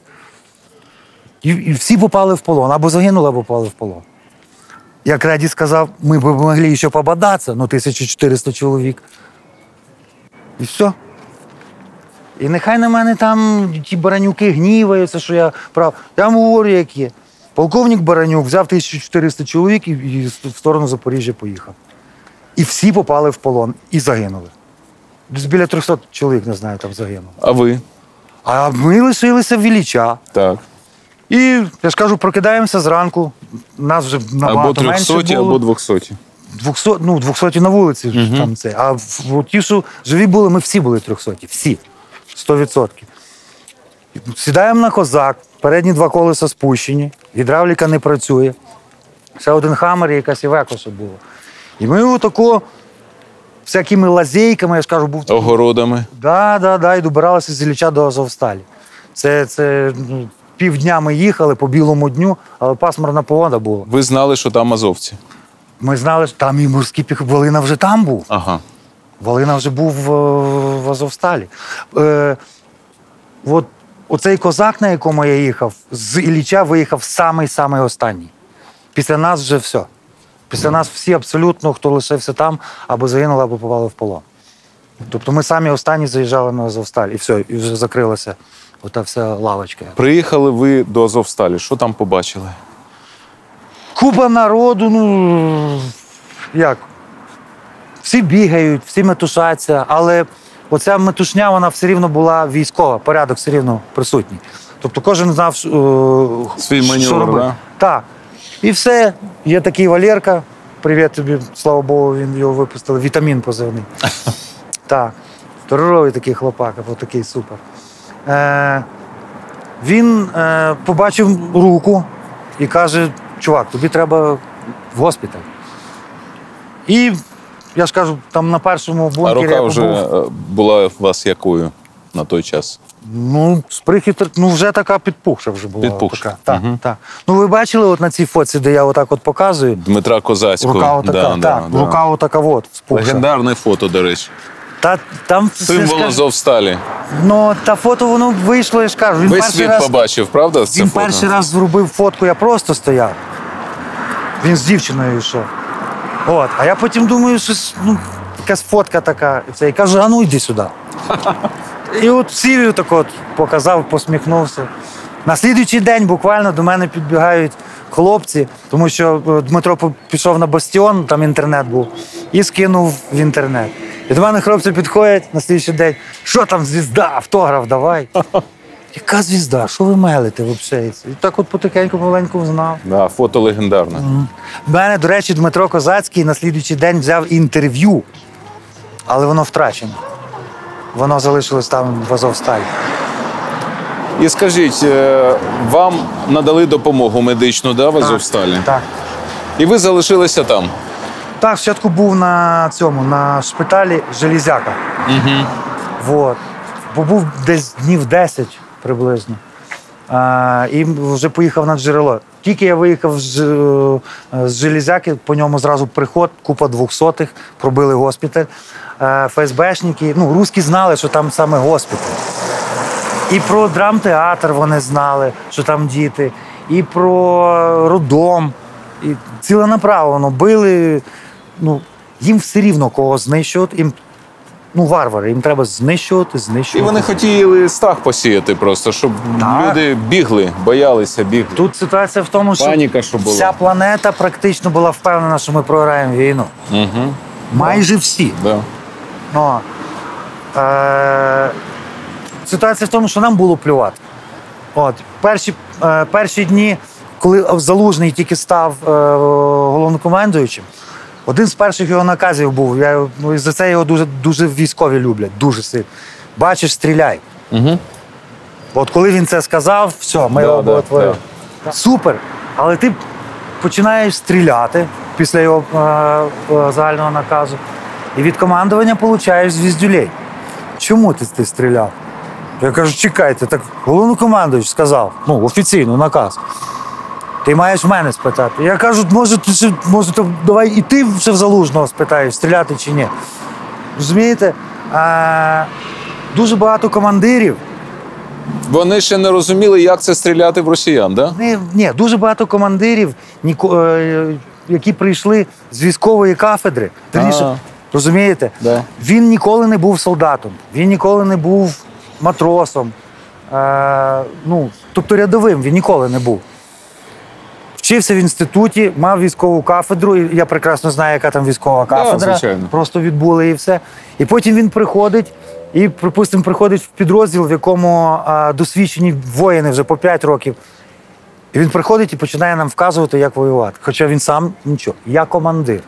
І, і всі попали в полон. Або загинули, або попали в полон. Як Реді сказав, ми б могли ще пободатися, ну тисяча чотириста чоловік. І все. І нехай на мене там ті Баранюки гніваються, що я прав. Я вам говорю, як є. Полковник Баранюк взяв тисяча чотириста чоловік і, і в сторону Запоріжжя поїхав. І всі попали в полон і загинули. Десь біля трьохсот чоловік, не знаю, там загинуло. А ви? А ми лишилися в Ілліча. Так. І, я ж кажу, прокидаємося зранку. Нас вже набагато Або менше трьохсоті, було. або двохсоті. двохсоті, ну, двохсоті на вулиці, Мгм. там це. А в- в- ті, що живі були, ми всі були трьохсоті. Всі. Сто відсотків. Сідаємо на козак, передні два колеса спущені, гідравліка не працює. Ще один хамер і якась івеко, що було. І ми отако всякими лазейками, я ж кажу, був. Огородами. Да, да, да, і добиралися з Ілліча до Азовсталі. Це, це ну, півдня ми їхали по білому дню, але пасмурна погода була. Ви знали, що там азовці? Ми знали, що там і морський піх... Волина вже там був. Ага. Волина вже був в, в Азовсталі. Е, от, оцей козак, на якому я їхав, з Ілліча виїхав самий-самий останній. Після нас вже все. Після нас всі абсолютно, хто лишився там, або загинули, або попали в полон. Тобто ми самі останні заїжджали на Азовсталь, і все, і вже закрилася ота вся лавочка. Приїхали ви до Азовсталі. Що там побачили? Купа народу, ну, як, всі бігають, всі метушаться, але оця метушня, вона все рівно була військова, порядок все рівно присутній. Тобто кожен знав, що, Свій маневр, що робити. да? Так. І все. Є такий Валерка, привіт тобі, слава Богу, він його випустили, вітамін позивний. Так. Здоровий такий хлопака, такий супер. Е, він е, побачив руку і каже, чувак, тобі треба в госпіталь. І я ж кажу, там на першому А бункері рука я вже побув. е, була у вас якою на той час? Ну, сприхітр, ну вже така підпухша вже була. Підпухша. Така. Так, Мгм. так. Ну ви бачили от на цій фоці, де я отак от показую? Дмитра Козацького. Рука отака, Да, так, да, да. рука отака от, спухша. Легендарне фото, до речі. Та, там, Символ скажу, Азовсталі. ну, та фото воно вийшло, я ж кажу. Він Весь перший світ раз, побачив, правда, це він фото? перший раз зробив фотку, я просто стояв. Він з дівчиною йшов. От. А я потім думаю, що ну, якась фотка така. І це, і кажу, а ну йди сюди. І от сів так от показав, посміхнувся. На слідуючий день буквально до мене підбігають хлопці, тому що е, Дмитро по- пішов на Бастіон, там інтернет був, і скинув в інтернет. І до мене хлопці підходять на слідуючий день, що там звізда, автограф давай. Яка звізда? Що ви мелите взагалі? І так от потихеньку маленьку знав. Да, фото легендарне. В мене, до речі, Дмитро Козацький на слідуючий день взяв інтерв'ю, але воно втрачено. Воно залишилось там в Азовсталі. І скажіть, е, вам надали допомогу медичну, да, в Азовсталі? Так. І ви залишилися там? Так, спочатку був на цьому, на шпиталі Железяка. Угу. Вот. Бо був десь днів десять приблизно. А, і вже поїхав на джерело. Тільки я виїхав з, з Железяки, по ньому зразу приход, купа двохсотих, пробили госпіталь. А, ФСБшники, ну, русські знали, що там саме госпіталь. І про драмтеатр вони знали, що там діти, і про роддом. І ціленаправлено били. Ну, їм все рівно кого знищувати. Їм, ну, варвари, їм треба знищувати, І знищувати. вони хотіли страх посіяти просто, щоб Так. люди бігли, боялися, бігли. Тут ситуація в тому, що Паніка, що була. вся планета практично була впевнена, що ми програємо війну. Угу. Майже всі. Да. Ну, е- ситуація в тому, що нам було плювати. От, перші, е- перші дні, коли Залужний тільки став е- головнокомандуючим, один з перших його наказів був, я, його- ну, і за це його дуже, дуже військові люблять, дуже сильно. Бачиш, стріляй. Угу. От коли він це сказав, все, ми Да, його да, боготворили. Супер. Але ти починаєш стріляти після його е, е, загального наказу. І від командування получаєш звіздюлей. Чому ти, ти стріляв? Я кажу, чекайте, так головнокомандуючий сказав, ну, офіційно наказ. Ти маєш в мене спитати. Я кажу, може, ти, ще- може то давай і ти ще в Залужного спитаєш, стріляти чи ні. Розумієте? А, дуже багато командирів. Вони ще не розуміли, як це стріляти в росіян, да? Ні, ні, дуже багато командирів, ніко- е, які прийшли з військової кафедри. Вірніше, А. розумієте? Да. Він ніколи не був солдатом, він ніколи не був матросом. Е, ну, тобто рядовим він ніколи не був. Вчився в інституті, мав військову кафедру, і я прекрасно знаю, яка там військова кафедра. звичайно. Просто відбули і все. І потім він приходить, і, припустимо, приходить в підрозділ, в якому а, досвідчені воїни вже по п'ять років. І він приходить і починає нам вказувати, як воювати. Хоча він сам нічого. Я командир.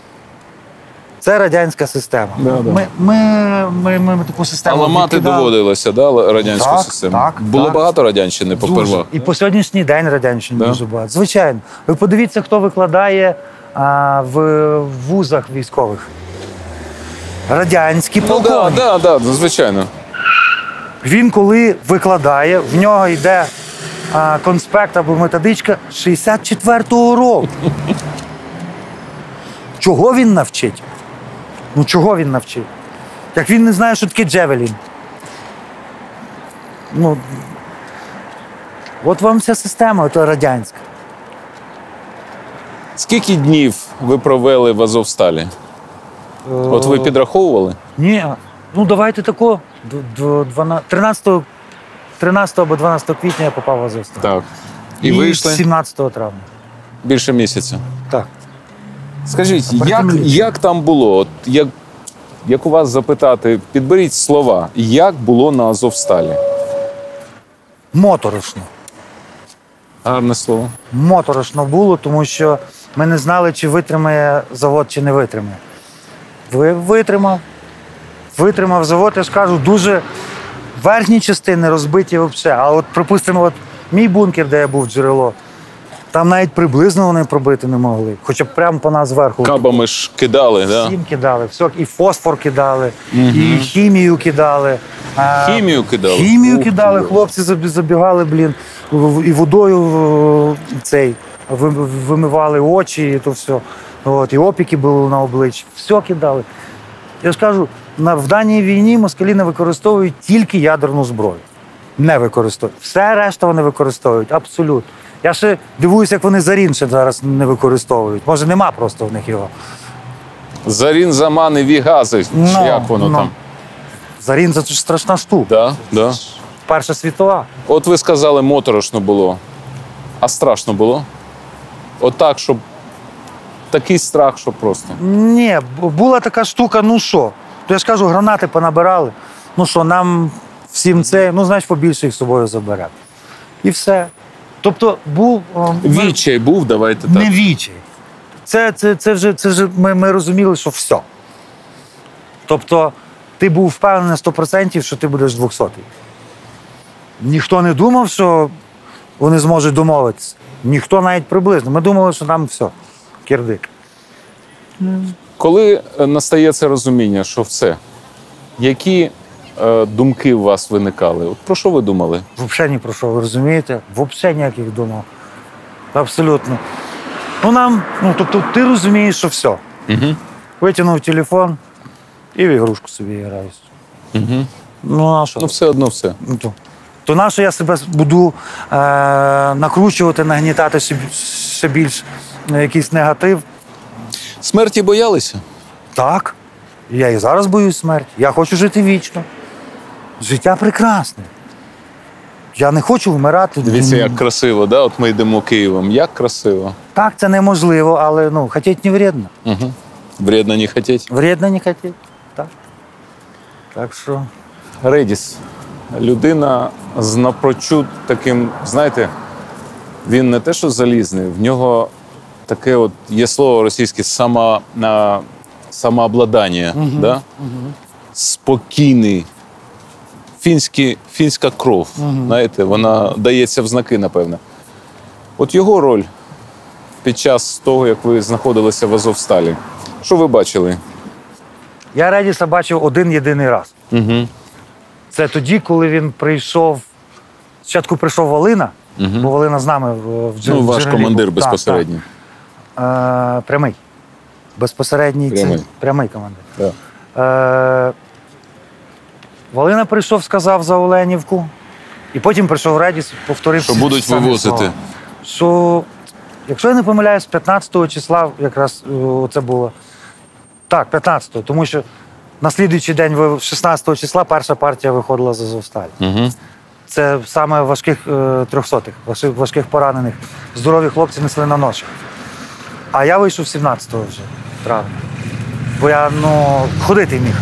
Це радянська система. Да, да. Ми, ми, ми, ми, ми таку А систему ламати відкидали. доводилося, да, радянську Так, систему? так, Було так. багато радянщини Дуже. попервах? І по сьогоднішній день радянщини Да? дуже багато. Звичайно. Ви подивіться, хто викладає а, в вузах військових. радянський Ну, да, полковник. да, да, ну, звичайно. Він коли викладає, в нього йде а, конспект або методичка шістдесят четвертого року. Чого він навчить? Ну чого він навчить? Як він не знає, що таке джевелін. Ну, от вам вся система, ото радянська. Скільки днів ви провели в Азовсталі? От ви підраховували? Ні, ну давайте тако. Д- д- дванадцятого тринадцятого, тринадцятого або дванадцятого квітня я попав в Азовсталь. Так. І, вийшли сімнадцятого травня. більше місяця. Так. Скажіть, А перед як, тим літ. як там було? От, як, як у вас запитати, підберіть слова, як було на Азовсталі? Моторошно. Гарне слово. Моторошно було, тому що ми не знали, чи витримає завод, чи не витримає. Ви витримав. Витримав завод, я ж кажу, дуже верхні частини розбиті взагалі. А от, припустимо, от мій бункер, де я був джерело, там навіть приблизно вони пробити не могли. Хоча б прямо по нас зверху. Кабами ж кидали, да? Всім кидали, все, і фосфор кидали, і хімію кидали. А, Хімію кидали? Хімію Ух кидали, ти. хлопці забі- забігали, блін, в- і водою в- цей, ви- вимивали очі, і то все. От, і опіки були на обличчі. Все кидали. Я ж кажу, на, в даній війні москалі не використовують тільки ядерну зброю. Не використовують. Все решта вони використовують, абсолютно. Я ще дивуюся, як вони зарін ще зараз не використовують. Може, нема просто в них його. Зарін, замани, вігази. Ну, Чи як воно ну. там? Зарін це ж страшна штука. Да, да. Перша світова. От ви сказали, моторошно було. А страшно було? От так, щоб такий страх, що просто. Ні, бу- була така штука, ну що? То я ж кажу, гранати понабирали. Ну що, нам всім це, ну знаєш, побільше їх з собою заберемо. І все. Тобто був о, ми- Відчай був, давайте так. не відчай. Це, це, це вже, це вже ми, ми розуміли, що все. Тобто ти був впевнений на сто відсотків, що ти будеш двохсотий. Ніхто не думав, що вони зможуть домовитися. Ніхто навіть приблизно. Ми думали, що там все. Кирдик. Коли е, настає це розуміння, що все, які е, думки у вас виникали? От про що ви думали? Взагалі ні про що, ви розумієте? Взагалі ніяких думав. Абсолютно. Ну нам, ну тобто ти розумієш, що все. Угу. Витягнув телефон і в ігрушку собі граюсь. Угу. Ну а що? Ну, все одно все. Ну, то, то на що я себе буду е, накручувати, нагнітати ще, бі- ще більш е, якийсь негатив? Смерті боялися? Так. Я і зараз боюсь смерті. Я хочу жити вічно. Життя прекрасне. Я не хочу вмирати. Дивіться, як красиво, да? От ми йдемо Києвом. Як красиво. Так, це неможливо, але ну, хотіть не вредно. Угу. Вредно не хотіть. Вредно не хотіть. Так. Так що. Редіс. Людина з напрочуд таким, знаєте, він не те, що залізний, в нього таке от є слово російське сама, на, самообладання. Угу. Да? Угу. Спокійний. Фінські, фінська кров, угу. знаєте, вона дається в знаки, напевно. От його роль під час того, як ви знаходилися в Азовсталі, що ви бачили? Я Редіса бачив один єдиний раз. Угу. Це тоді, коли він прийшов. Спочатку прийшов Волина, Угу. бо Волина з нами в, в джер- Ну, ваш джерелі командир був. безпосередньо. Так, так. Е, прямий. Безпосередній Прямий. Це, прямий командир. Да. Е, Волина прийшов, сказав за Оленівку, і потім прийшов Редіс, повторив. Що всі будуть ті самі вивозити. слова. Що, якщо я не помиляюсь, п'ятнадцятого числа якраз е, це було. Так, п'ятнадцятого, тому що на слідуючий день, ви- шістнадцятого числа, перша партія виходила з Азовсталі. Угу. Це саме важких е, трьохсотих, важких, важких поранених. Здорові хлопці несли на ношах. А я вийшов сімнадцятого вже травня. Бо я ну, ходити міг.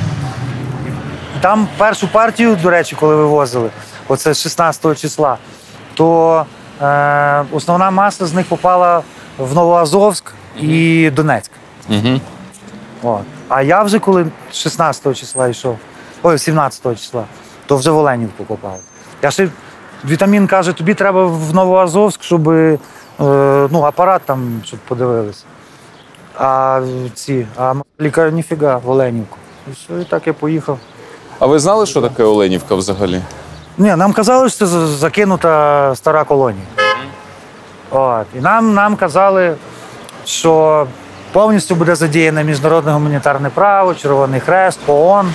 Там першу партію, до речі, коли вивозили, оце з шістнадцятого числа, то е, основна маса з них попала в Новоазовськ і Донецьк. Угу. От. А я вже коли шістнадцятого числа йшов, ой, сімнадцятого числа, то вже в Оленівку попав. Я ще, Вітамін каже, тобі треба в Новоазовськ, щоб е, ну, апарат там, щоб подивилися. А ці, а лікар ніфіга в Оленівку. І все, і так я поїхав. А ви знали, що таке Оленівка взагалі? Ні, нам казали, що це за- закинута стара колонія. От. І нам, нам казали, що повністю буде задіяне міжнародне гуманітарне право, Червоний Хрест, ООН.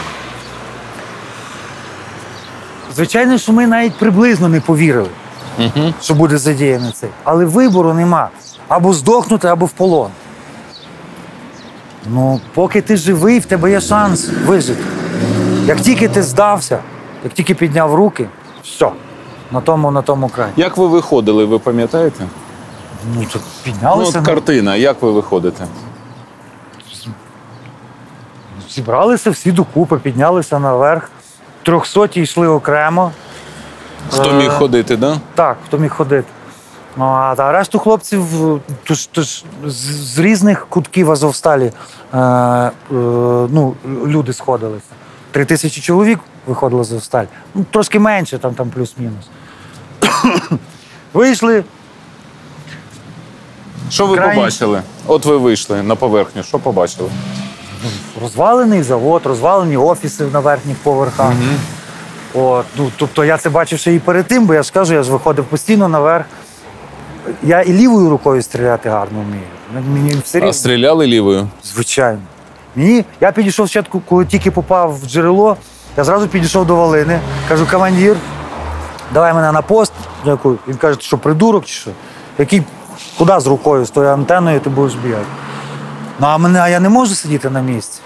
Звичайно, що ми навіть приблизно не повірили, Угу. що буде задіяне це. Але вибору нема. Або здохнути, або в полон. Ну, поки ти живий, в тебе є шанс вижити. Як тільки ти здався, як тільки підняв руки, все, на тому, на тому краї. Як ви виходили, ви пам'ятаєте? Ну, то Ну, піднялися, от ну, картина, як ви виходите? зібралися всі докупи, піднялися наверх. Трьохсоті йшли окремо. Хто Е, міг ходити, да? Так, хто міг ходити. Ну, а та решту хлопців тож, тож, з, з різних кутків Азовсталі е, е, ну, люди сходилися. Три тисячі чоловік виходило з Азовсталі. Ну, трошки менше, там, там плюс-мінус. Вийшли. Що ви Крайні- побачили? От ви вийшли на поверхню, що побачили? Розвалений завод, розвалені офіси на верхніх поверхах. От, ну, тобто я це бачив ще і перед тим, бо я ж кажу, я ж виходив постійно наверх. Я і лівою рукою стріляти гарно вмію. Мені все рівно. А стріляли лівою? Звичайно. Мені, я підійшов спочатку, коли тільки попав в джерело, я зразу підійшов до Волини. Кажу, командир, давай мене на пост. Дякую. Він каже, ти що, придурок чи що? Який, куди з рукою, з тою антеною ти будеш бігати? Ну, а, мене, а я не можу сидіти на місці.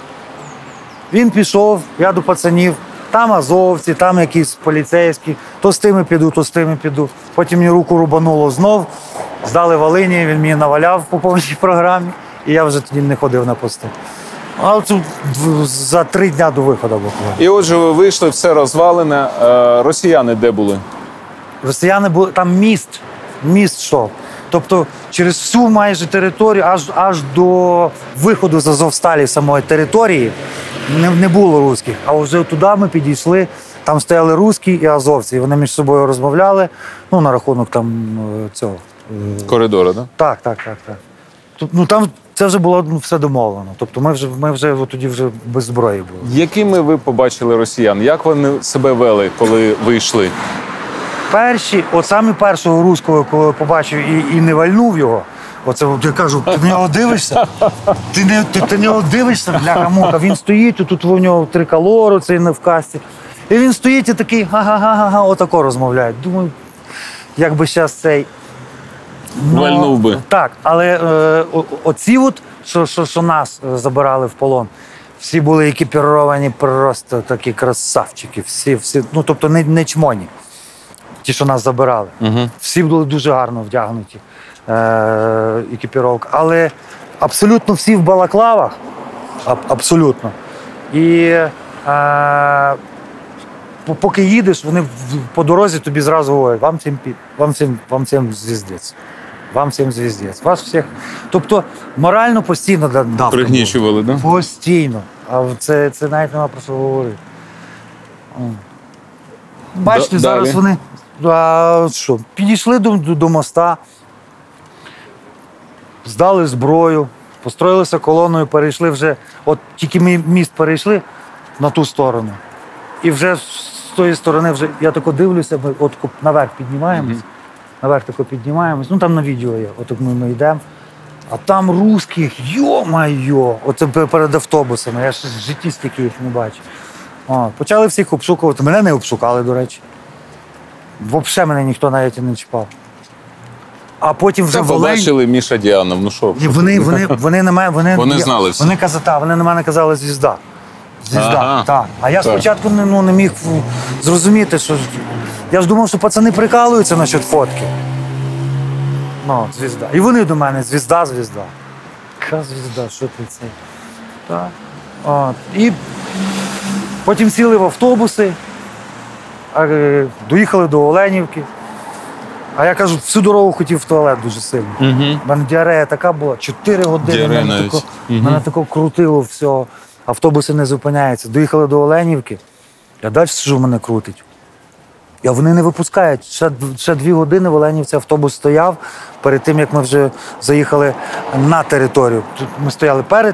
Він пішов, я до пацанів, там азовці, там якісь поліцейські, то з тими піду, то з тими піду. Потім мені руку рубануло знов, здали Волині, він мені наваляв по повній програмі, і я вже тоді не ходив на пости. А це за три дня до виходу буквально. І отже, ви вийшли, все розвалене. Е, Росіяни де були? Росіяни були, там міст, міст йшов. Тобто через всю майже територію, аж, аж до виходу з Азовсталі самої території не, не було русських. А вже туди ми підійшли, там стояли русські і азовці. І вони між собою розмовляли, ну, на рахунок там е, цього. е, Коридори, да? Так, так, так, так. Тут, ну, там це вже було ну, все домовлено. Тобто ми вже, ми вже от тоді вже без зброї були. Якими ви побачили росіян? Як вони себе вели, коли ви йшли? Перші, от саме першого руського, коли я побачив і, і не вальнув його, оце от я кажу, ти на нього дивишся? Ти не ти, ти на нього дивишся, бляха мука. Він стоїть, і тут у нього триколор, цей не в касті. І він стоїть і такий га-га-га-га, отако розмовляє. Думаю, як би зараз цей. Ну, Вальнув би. Так, але е, о- оці, от, що, що, що нас е, забирали в полон, всі були екіпіровані просто такі красавчики. Всі, всі, ну, тобто не, не чмоні. Ті, що нас забирали. Угу. Всі були дуже гарно вдягнуті, е, екіпіровка. Але абсолютно всі в балаклавах. Аб- абсолютно. І е, по- поки їдеш, вони в- по дорозі тобі зразу говорять, вам всім, пі- вам всім, вам всім звіздець. Вам всім звіздець. Вас всіх. Тобто морально постійно да- давка була. Пригнічували, да? Постійно. А це, це навіть нема про що говорити. О. Бачите, Да- зараз далі. вони а, що, підійшли до, до, до моста, здали зброю, построїлися колоною, перейшли вже. От тільки ми міст перейшли на ту сторону. І вже з тої сторони вже я тако дивлюся, ми от тако наверх піднімаємось. Мгм. Наверх тако піднімаємось. Ну там на відео є. От ми, ми йдемо. А там русських, йо-майо, оце пе- перед автобусами. Я ж в житті стільки їх не бачив. О, почали всіх обшукувати. Мене не обшукали, до речі. Взагалі мене ніхто навіть і не чіпав. А потім вже Це в Олені... побачили Міша Діанов, ну що? Ні, Вони, вони, вони на мене, вони, Вони я- знали все. Вони казали, так, вони на мене казали звізда. Звізда, Ага. так. А я Так. спочатку не, ну, не міг фу, зрозуміти, що ж- я ж думав, що пацани прикалуються насчет фотки. Ну, звізда. І вони до мене звізда, звізда. Яка звізда, що ти це? Так. От. І потім сіли в автобуси, а, е, доїхали до Оленівки. А я кажу, всю дорогу хотів в туалет дуже сильно. Угу. У мене діарея така була, чотири години Діарея мене навіть. тако, Мгм. мене тако крутило все, автобуси не зупиняються. Доїхали до Оленівки, я далі сижу, мене крутить. А вони не випускають. Ще, ще дві години в Оленівці автобус стояв перед тим, як ми вже заїхали на територію. Тут ми стояли перед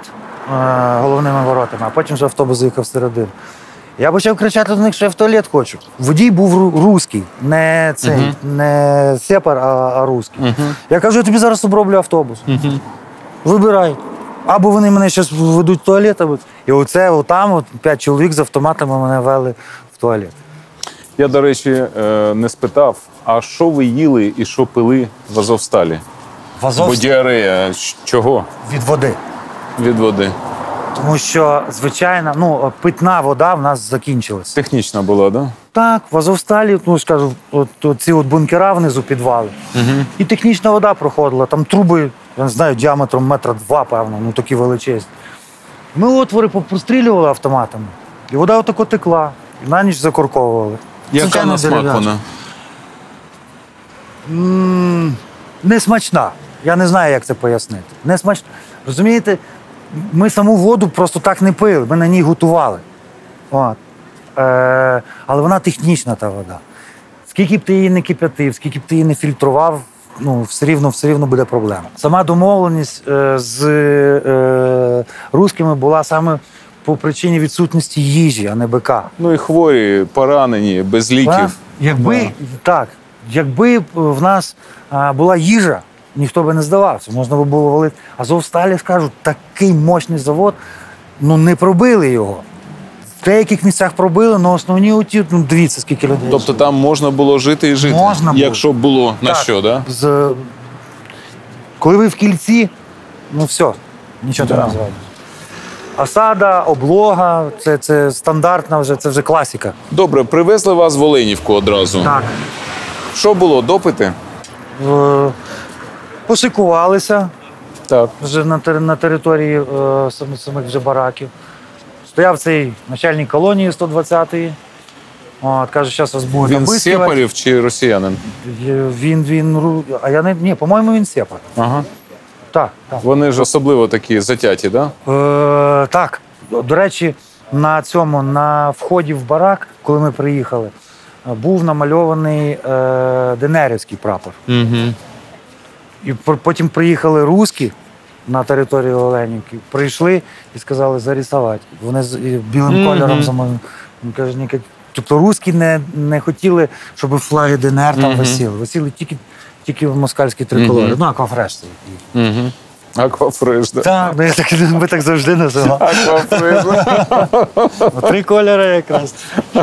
головними воротами, а потім вже автобус заїхав всередину. Я почав кричати до них, що я в туалет хочу. Водій був ру- русський, не цей, uh-huh. не сепар, а, а русський. Uh-huh. Я кажу, я тобі зараз оброблю автобус. Uh-huh. Вибирай. Або вони мене зараз ведуть в туалет, або... І оце, отам, от, п'ять чоловік з автоматами мене вели в туалет. Я, до речі, не спитав, а що ви їли і що пили в Азовсталі? В Азовсталі? Бо діарея чого? Від води. Від води. Тому що, звичайно, ну, питна вода в нас закінчилась. Технічна була, так? Да? Так, в Азовсталі, ну, скажу, от, от ці от бункера внизу підвали. Угу. І технічна вода проходила, там труби, я не знаю, діаметром метра два, певно, ну такі величезні. Ми отвори прострілювали автоматами, і вода отако текла, і на ніч закорковували. Яка на смак вона? М-м, не смачна. Я не знаю, як це пояснити. Не смачна. Розумієте, ми саму воду просто так не пили, ми на ній готували. От. Е, але вона технічна, та вода. Скільки б ти її не кип'ятив, скільки б ти її не фільтрував, ну, все рівно, все рівно буде проблема. Сама домовленість е, з е, русскими була саме по причині відсутності їжі, а не бика. Ну і хворі, поранені, без ліків. Так? Якби, yeah. так, якби в нас а, була їжа, ніхто би не здавався, можна би було валити. Азовсталі, скажу, такий мощний завод, ну не пробили його. В деяких місцях пробили, але основні оті, ну дивіться, скільки людей. Тобто там можна було жити і жити? Можна було. Якщо б було на так, що, так? Да? З... Коли ви в кільці, ну все, нічого да. не зробиш. Осада, облога, це, це стандартна вже, це вже класика. Добре, привезли вас в Оленівку одразу. Так. Що було, допити? Е, Посикувалися. Так. Вже на, на території е, самих, самих вже бараків. Стояв цей начальник колонії сто двадцятої. От, каже, зараз вас будуть Він обискувати. сепарів чи росіянин? Він, він, а я не, ні, по-моєму, він сепар. Ага. Так, так. Вони ж особливо такі затяті, так? Да? Е, так. До речі, на цьому, на вході в барак, коли ми приїхали, був намальований е, денерівський прапор. Угу. І потім приїхали русські на територію Оленівки, прийшли і сказали зарисувати. Вони з білим mm-hmm. кольором замовили. Він каже, ні, тобто русські не, не хотіли, щоб флаги ДНР там mm-hmm. висіли. Висіли тільки, тільки в москальській триколорі. Mm-hmm. Ну, аквафреш. Mm-hmm. Аквафреш, так. Так, ну, я так, ми так завжди називали. Аквафреш. Три кольори якраз.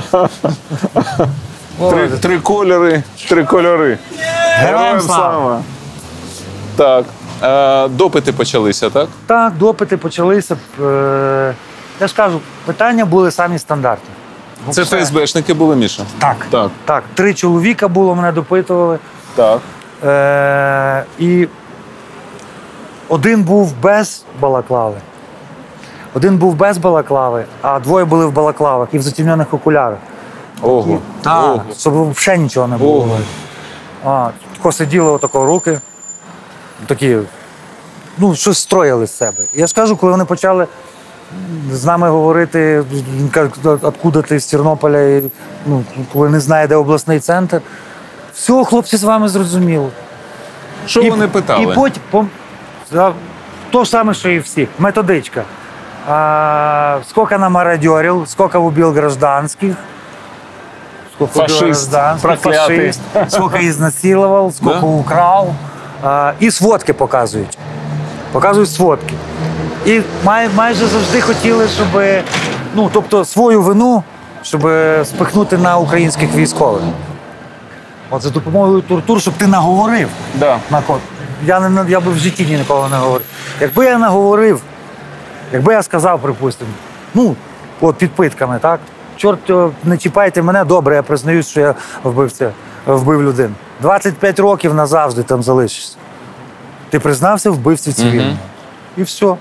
Три, три кольори, три кольори. Героям слава! Так. Е, допити почалися, так? Так, допити почалися. Е, я ж кажу, питання були самі стандартні. Бо Це все... ФСБшники були, Міша? Так. Так. Так. Три чоловіка було, мене допитували. Так. Е, і один був без балаклави. Один був без балаклави, а двоє були в балаклавах і в затемнених окулярах. Ого. Так, Ого. щоб взагалі нічого не було. Ого. А, тако сиділи отако руки, такі, ну, щось строїли з себе. Я ж кажу, коли вони почали з нами говорити, откуда ти з Тернополя, і, ну, коли не знає, де обласний центр, все, хлопці з вами зрозуміли. Що і, вони питали? І потім, по, то ж саме, що і всіх, методичка. А, сколько намародерил, сколько убил гражданских, сколько фашист, убил гражданских, проклятый. фашист, сколько изнасиловал, сколько да? украл. А, і сводки показують. Показують сводки. І май, майже завжди хотіли, щоб, ну, тобто свою вину, щоб спихнути на українських військових. От за допомогою тортур, щоб ти наговорив. Да. На код. Я, не, я би в житті ні ніколи не говорив. Якби я наговорив, якби я сказав, припустимо, ну, от під питками, так? Чорт, не чіпайте мене, добре, я признаюсь, що я вбивця, вбив людину. двадцять п'ять років назавжди там залишишся. Ти признався вбивців цивільного. Mm-hmm. І все.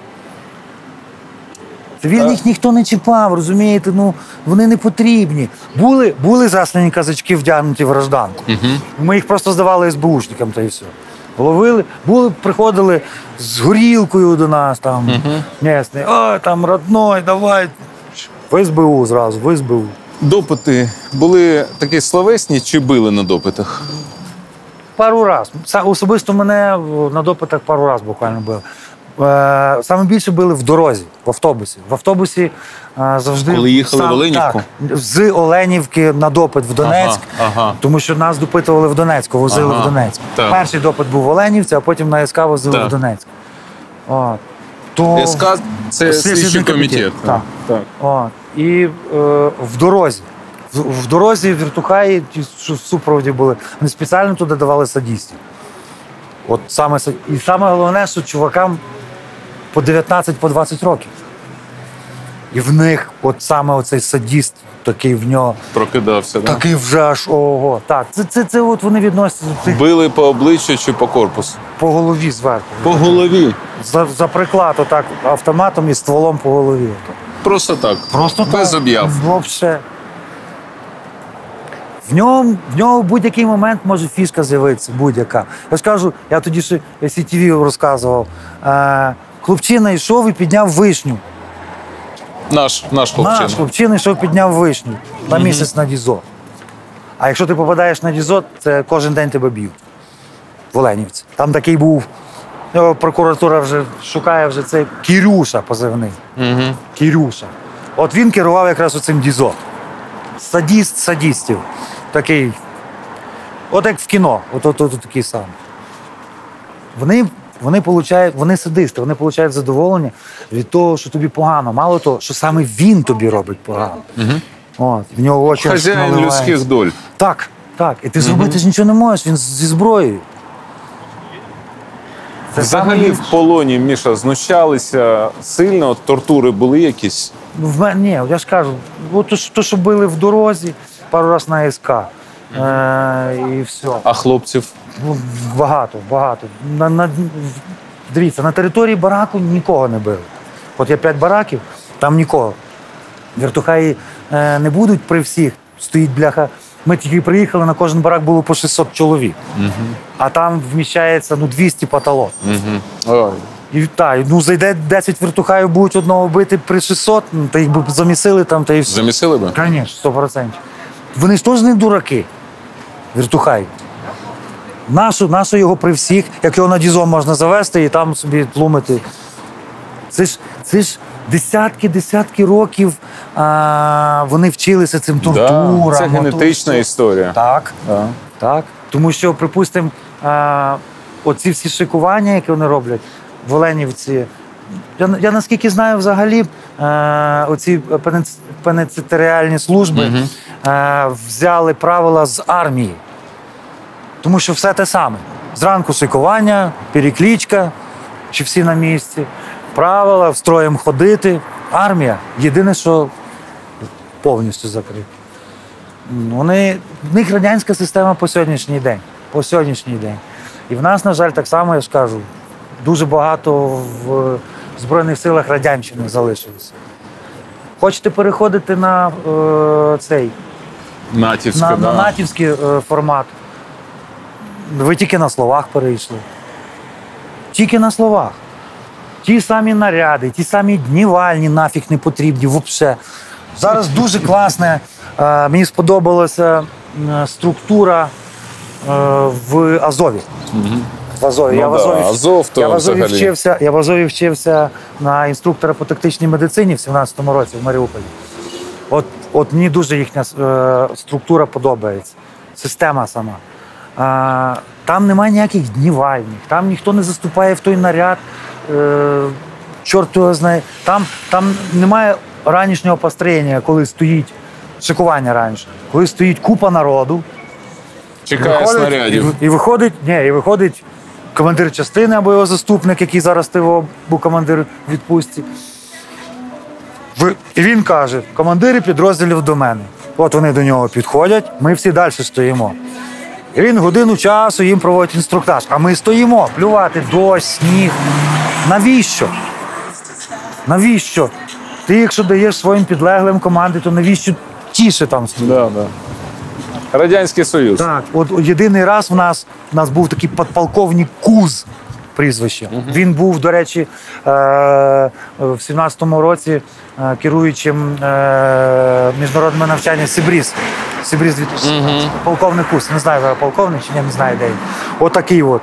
Цивільних ніхто не чіпав, розумієте, ну, вони не потрібні. Були, були заслані казачки вдягнуті в гражданку. Mm-hmm. Ми їх просто здавали ес бе ушникам, та і все. Ловили, були, приходили з горілкою до нас, там, mm-hmm. місний, ой, там, родной, давай. В ес бе у зразу, в ес бе у. Допити були такі словесні чи били на допитах? Пару раз. Особисто мене на допитах пару раз буквально били. Е, саме більше били в дорозі, в автобусі. В автобусі е, завжди... Коли їхали в Оленівку? Так, з Оленівки на допит в Донецьк, Ага, ага. тому що нас допитували в Донецьку, возили Ага, в Донецьк. так. Перший допит був в Оленівці, а потім на СК возили Так. в Донецьк. От. То... СК – це слідчий комітет. Так. Так. От. І е, в дорозі. В, в дорозі віртухаї, ті, що в супроводі були, вони спеціально туди давали садістів. От саме, сад- і саме головне, що чувакам по дев'ятнадцять по двадцять років. І в них от саме оцей садіст, такий в нього, Прокидався, так? такий вже аж ого. Так, це, це, це от вони відносяться до цих Били по обличчю чи по корпусу? по голові зверху. По голові. За, за приклад отак автоматом і стволом по голові. Просто так. Просто Без так. об'яв. Вообще. В ньому, в нього в будь-який момент може фішка з'явитися, будь-яка. Я ж кажу, я тоді ще Сі Ті Ві розказував. Е, хлопчина йшов і підняв вишню. Наш, наш хлопчина. Наш хлопчина йшов, підняв вишню на місяць на Дізо. А якщо ти попадаєш на Дізо, це кожен день тебе б'ють. В Оленівці. Там такий був, його прокуратура вже шукає вже цей Кірюша позивний. Угу. Кірюша. От він керував якраз оцим Дізо. Садіст садістів. Такий. От як в кіно. От, от, от, от такий самий. Вони, вони, получають, вони садисти, вони отримують задоволення від того, що тобі погано. Мало того, що саме він тобі робить погано. Угу. От, в нього очі аж Хазяїн наливаються. людських доль. Так, так. І ти зробити ж нічого не можеш, він зі зброєю. Це Взагалі саме- в полоні, Міша, знущалися сильно, тортури були якісь? Ну, в мене, ні, я ж кажу, от то, що- то, що били в дорозі, пару раз на СК. Е, і все. А хлопців? Ну, багато, багато. На, на, дивіться, на території бараку нікого не били. От є п'ять бараків, там нікого. Віртухаї е, не будуть при всіх. Стоїть бляха. Ми тільки приїхали, на кожен барак було по шістсот чоловік. Угу. А там вміщається ну, двісті паталог. Угу. Ой. І так, ну зайде десять віртухаїв, будуть одного бити при шістсот, ну, та їх би замісили там, та і все. Замісили би? Звісно, сто відсотків. Вони ж теж не дураки, віртухай. Нащо, нащо його при всіх, як його на Дізо можна завести і там собі тлумити. Це ж, це ж десятки, десятки років а, вони вчилися цим тортурам. Да, це ото генетична все. історія. Так, Да. так. Тому що, припустимо, а, оці всі шикування, які вони роблять в Оленівці, я, я наскільки знаю, взагалі е, оці пенец- пенітенціарні служби Угу. е, взяли правила з армії. Тому що все те саме. Зранку шикування, перекличка, чи всі на місці, правила, строєм ходити. Армія. Єдине, що повністю закрита. Вони, в них радянська система по сьогоднішній день. По сьогоднішній день. І в нас, на жаль, так само, я ж кажу, дуже багато в Збройних силах радянщини залишилося. Хочете переходити на е, цей Натівська, на, да. на натівський е, формат? Ви тільки на словах перейшли. Тільки на словах. Ті самі наряди, ті самі днівальні нафіг не потрібні взагалі. Зараз дуже класна, е, мені сподобалася е, структура е, в Азові. В Азові. Ну я, в да, Азові Азов то я, в Азові взагалі. вчився, я в Азові вчився на інструктора по тактичній медицині в сімнадцятому році в Маріуполі. От, от мені дуже їхня е, структура подобається, система сама. Е, там немає ніяких днівальних, там ніхто не заступає в той наряд, е, чорт його знає. Там, там немає ранішнього построєння, коли стоїть шикування раніше, коли стоїть купа народу. Чекає Виходить, снарядів. І, і, виходить, ні, і виходить командир частини або його заступник, який зараз тиво був командир в відпустці. Ви- І він каже: командири підрозділів до мене. От вони до нього підходять, ми всі далі стоїмо. І він годину часу їм проводить інструктаж. А ми стоїмо, плювати, дощ, сніг. Навіщо? Навіщо? Ти, якщо даєш своїм підлеглим команди, то навіщо тіше там стоїть? Да, да. Радянський Союз. Так, от єдиний раз в нас, в нас був такий подполковник Куз прізвище. Він був, до речі, е- в сімнадцятому році е- керуючим е- міжнародними навчанням Сибріз. Сибріз дві тисячі. Полковник Куз. Не знаю, зараз полковник чи ні, не знаю, де він. Отакий от.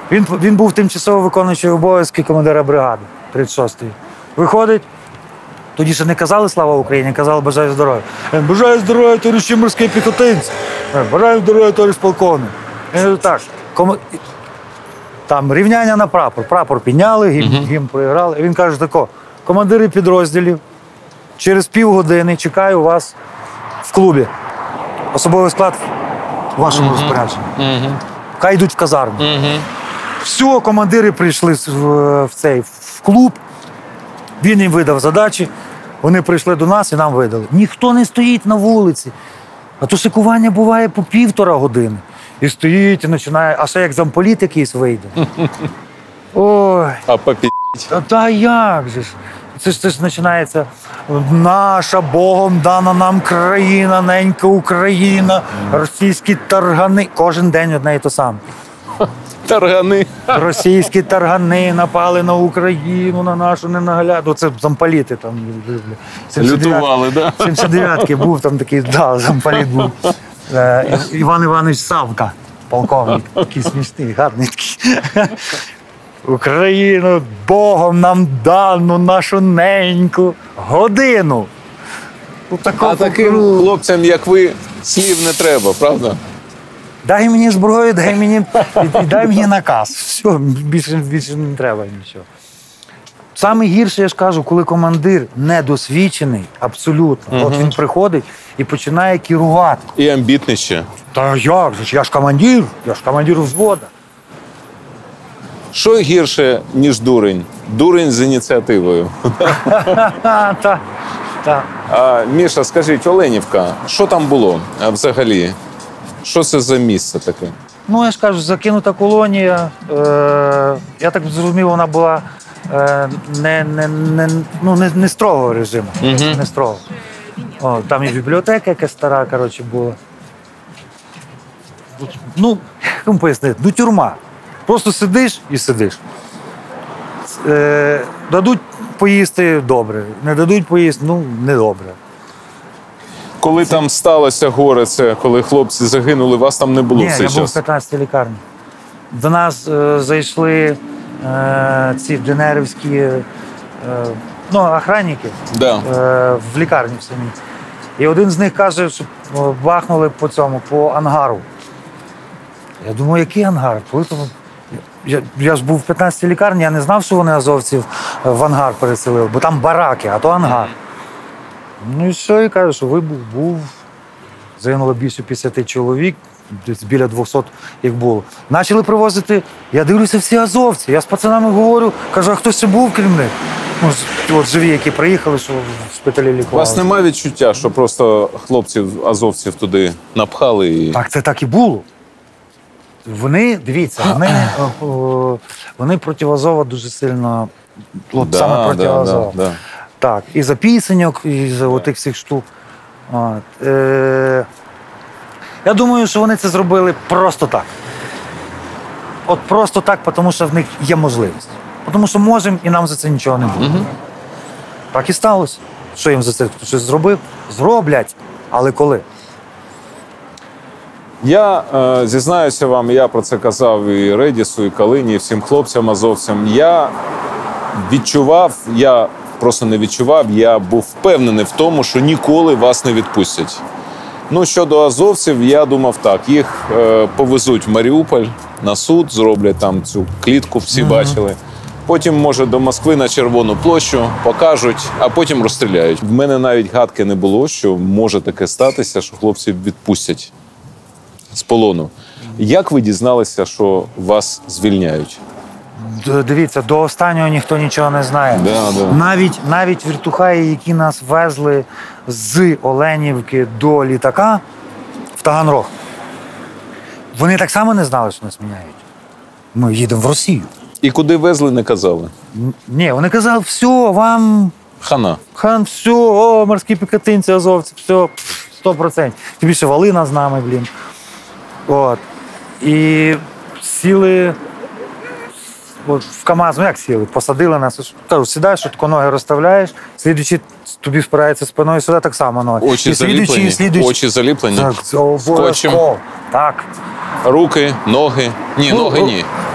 Він, він був тимчасово виконуючий обов'язки командира бригади тридцять шостої. Виходить, тоді ще не казали «Слава Україні», казали «Бажаю здоров'я». Він, «Бажаю здоров'я, товариші морські піхотинці». «Бажаю здоров'я, товариш полковник». Я говорю, так, кому... там рівняння на прапор. Прапор підняли, гімн, uh-huh. гімн проіграли. І він каже тако, командири підрозділів, через півгодини чекаю вас в клубі. Особовий склад в вашому uh-huh. розпорядженні. Uh-huh. Хай йдуть в казарму. Uh-huh. Все, командири прийшли в, в цей в клуб, він їм видав задачі, вони прийшли до нас і нам видали. Ніхто не стоїть на вулиці. А то шикування буває по півтора години. І стоїть, і починає, а ще як замполіт якийсь вийде. Ой. А попі***ть. Та, та як же ж? Це ж, це ж починається наша Богом дана нам країна, ненька Україна, російські таргани. Кожен день одне і те саме. Таргани. Російські таргани напали на Україну, на нашу ненаглядну. Це замполіти там. Лютували, так? Да? сімдесят дев'ятки був там такий, да, замполіт був. Е, Іван Іванович Савка, полковник. Такий смішний, гарний такий. Україну, Богом нам дану нашу неньку годину. А таким хлопцям, як ви, слів не треба, правда? Дай мені зброю, дай мені, і, і дай мені наказ. Все, більше, більше не треба нічого. Саме гірше, я ж кажу, коли командир недосвідчений, абсолютно. Угу. От він приходить і починає керувати. І амбітний ще. Та як же, я ж командир, я ж командир взвода. Що гірше, ніж дурень? Дурень з ініціативою. Так, так. А, Міша, скажіть, Оленівка, що там було взагалі? Що це за місце таке? Ну, я ж кажу, закинута колонія. Е, я так зрозумів, вона була е, не, не, не, ну, не, не строгого режиму. Uh-huh. Не строго. О, там і бібліотека якась стара, коротше, була. Ну, як вам пояснити, ну тюрма. Просто сидиш і сидиш. Е, дадуть поїсти – добре. Не дадуть поїсти – ну, не добре. Коли там сталося горе, це коли хлопці загинули, вас там не було Ні, в цей час? Ні, я був в п'ятнадцятій лікарні. До нас е, зайшли е, ці денерівські е, ну, охранники да. е, в лікарні в самій. І один з них каже, що бахнули по цьому, по ангару. Я думаю, який ангар? Коли то... Я, я ж був в п'ятнадцятій лікарні, я не знав, що вони азовців в ангар переселили, бо там бараки, а то ангар. Ну і що, і кажу, що вибух був, загинуло більше п'ятдесят чоловік, десь біля двохсот їх було. Почали привозити, я дивлюся, всі азовці, я з пацанами говорю, кажу, а хто ще був крім них? Ну, от живі, які приїхали, що в шпиталі лікували. У вас немає відчуття, що просто хлопців, азовців туди напхали? І... Так, це так і було. Вони, дивіться, вони, вони проти Азова дуже сильно, от да, саме проти да, Азова. Да, да. Так, і за пісеньок, і за отих всіх штук. От. Е, я думаю, що вони це зробили просто так. От просто так, тому що в них є можливість. Тому що можемо, і нам за це нічого не буде. Угу. Так і сталося. Що їм за це хтось щось зробив? Зроблять. Але коли? Я е, зізнаюся вам, я про це казав і Редісу, і Калині, і всім хлопцям, азовцям. Я відчував, я просто не відчував, я був впевнений в тому, що ніколи вас не відпустять. Ну, щодо азовців, я думав так, їх е, повезуть в Маріуполь на суд, зроблять там цю клітку, всі mm-hmm. бачили. Потім, може, до Москви на Червону площу покажуть, а потім розстріляють. В мене навіть гадки не було, що може таке статися, що хлопців відпустять з полону. Як ви дізналися, що вас звільняють? Дивіться, до останнього ніхто нічого не знає. Да, да. Навіть, навіть віртухаї, які нас везли з Оленівки до літака в Таганрог, вони так само не знали, що нас міняють. Ми їдемо в Росію. І куди везли, не казали? Ні, вони казали, все, вам... Хана. Хан, все, о, морські піхотинці, азовці, все, сто відсотків. Тим більше Волина з нами, блін. От. І сіли от, в КамАЗ, ну як сіли, посадили нас. Кажу, сідаєш, тако ноги розставляєш, слідуючи тобі впирається спиною, сюди так само ноги. Очі і заліплені? слідуючи... Очі заліплені? Так, скотчем? Так. Руки, ноги? Ні, Ну, ноги ні.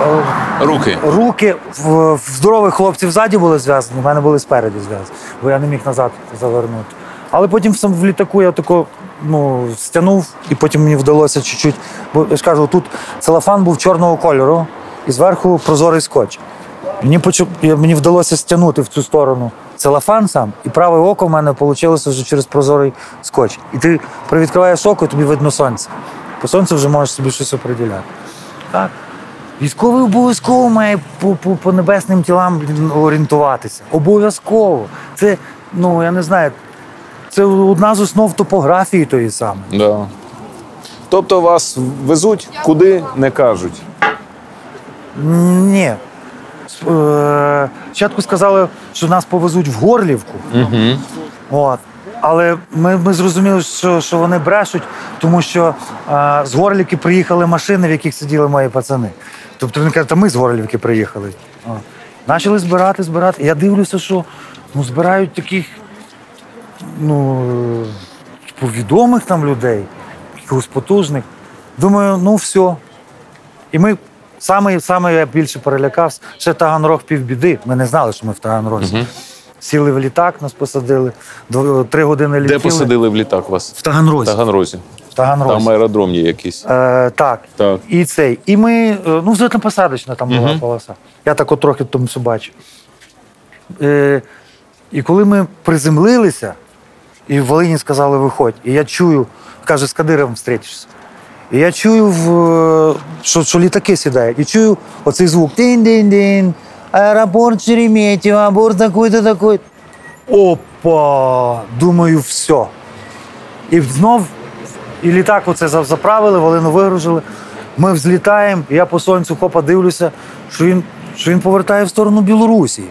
е, Руки. руки в, в здорових хлопців ззаді були зв'язані, в мене були спереді зв'язані, бо я не міг назад завернути. Але потім в, сам- в літаку я тако, ну, стягнув, і потім мені вдалося чуть-чуть. Бо я ж кажу, тут целофан був чорного кольору, і зверху прозорий скотч. Мені, почу... я- мені вдалося стягнути в цю сторону целофан сам, і праве око в мене вийшло вже через прозорий скотч. І ти привідкриваєш око, і тобі видно сонце. По сонцю вже можеш собі щось оприділяти. Так. Військовий обов'язково має по, по, по небесним тілам орієнтуватися. Обов'язково. Це, ну, я не знаю, це одна з основ топографії тої самої. Да. Тобто вас везуть куди не кажуть. Ні. Е, Спочатку сказали, що нас повезуть в Горлівку. Угу. От. Але ми, ми зрозуміли, що, що вони брешуть, тому що е, з Горлівки приїхали машини, в яких сиділи мої пацани. Тобто вони кажуть, та ми з Горлівки приїхали. От. Почали збирати, збирати. Я дивлюся, що ну, збирають таких ну, відомих там людей, якихось потужних. Думаю, ну все. І ми саме, саме я більше перелякався. Ще Таганрог півбіди. Ми не знали, що ми в Таганрозі. Угу. Сіли в літак, нас посадили. Дв- Три години літіли. Де посадили в літак вас? В Таганрозі. В Таганрозі. В Таганрозі. Там аеродром є якийсь. Е, так. Так. І цей. І ми, е, ну, взлетно-посадочна там була Мгм. полоса. Я так от трохи тому все бачив. Е, і коли ми приземлилися, і в Волині сказали, виходь, і я чую, каже, з Кадировим зустрічишся. І я чую, в, е, що, що літаки сідають. І чую оцей звук. Дин-дин-дин. Аеропорт Шереметьєво, борт такой-то, такой. Опа! Думаю, все. І знов, і літак оце за- заправили, Волину вигрузили. Ми взлітаємо, і я по сонцю хопа дивлюся, що він, що він повертає в сторону Білорусі.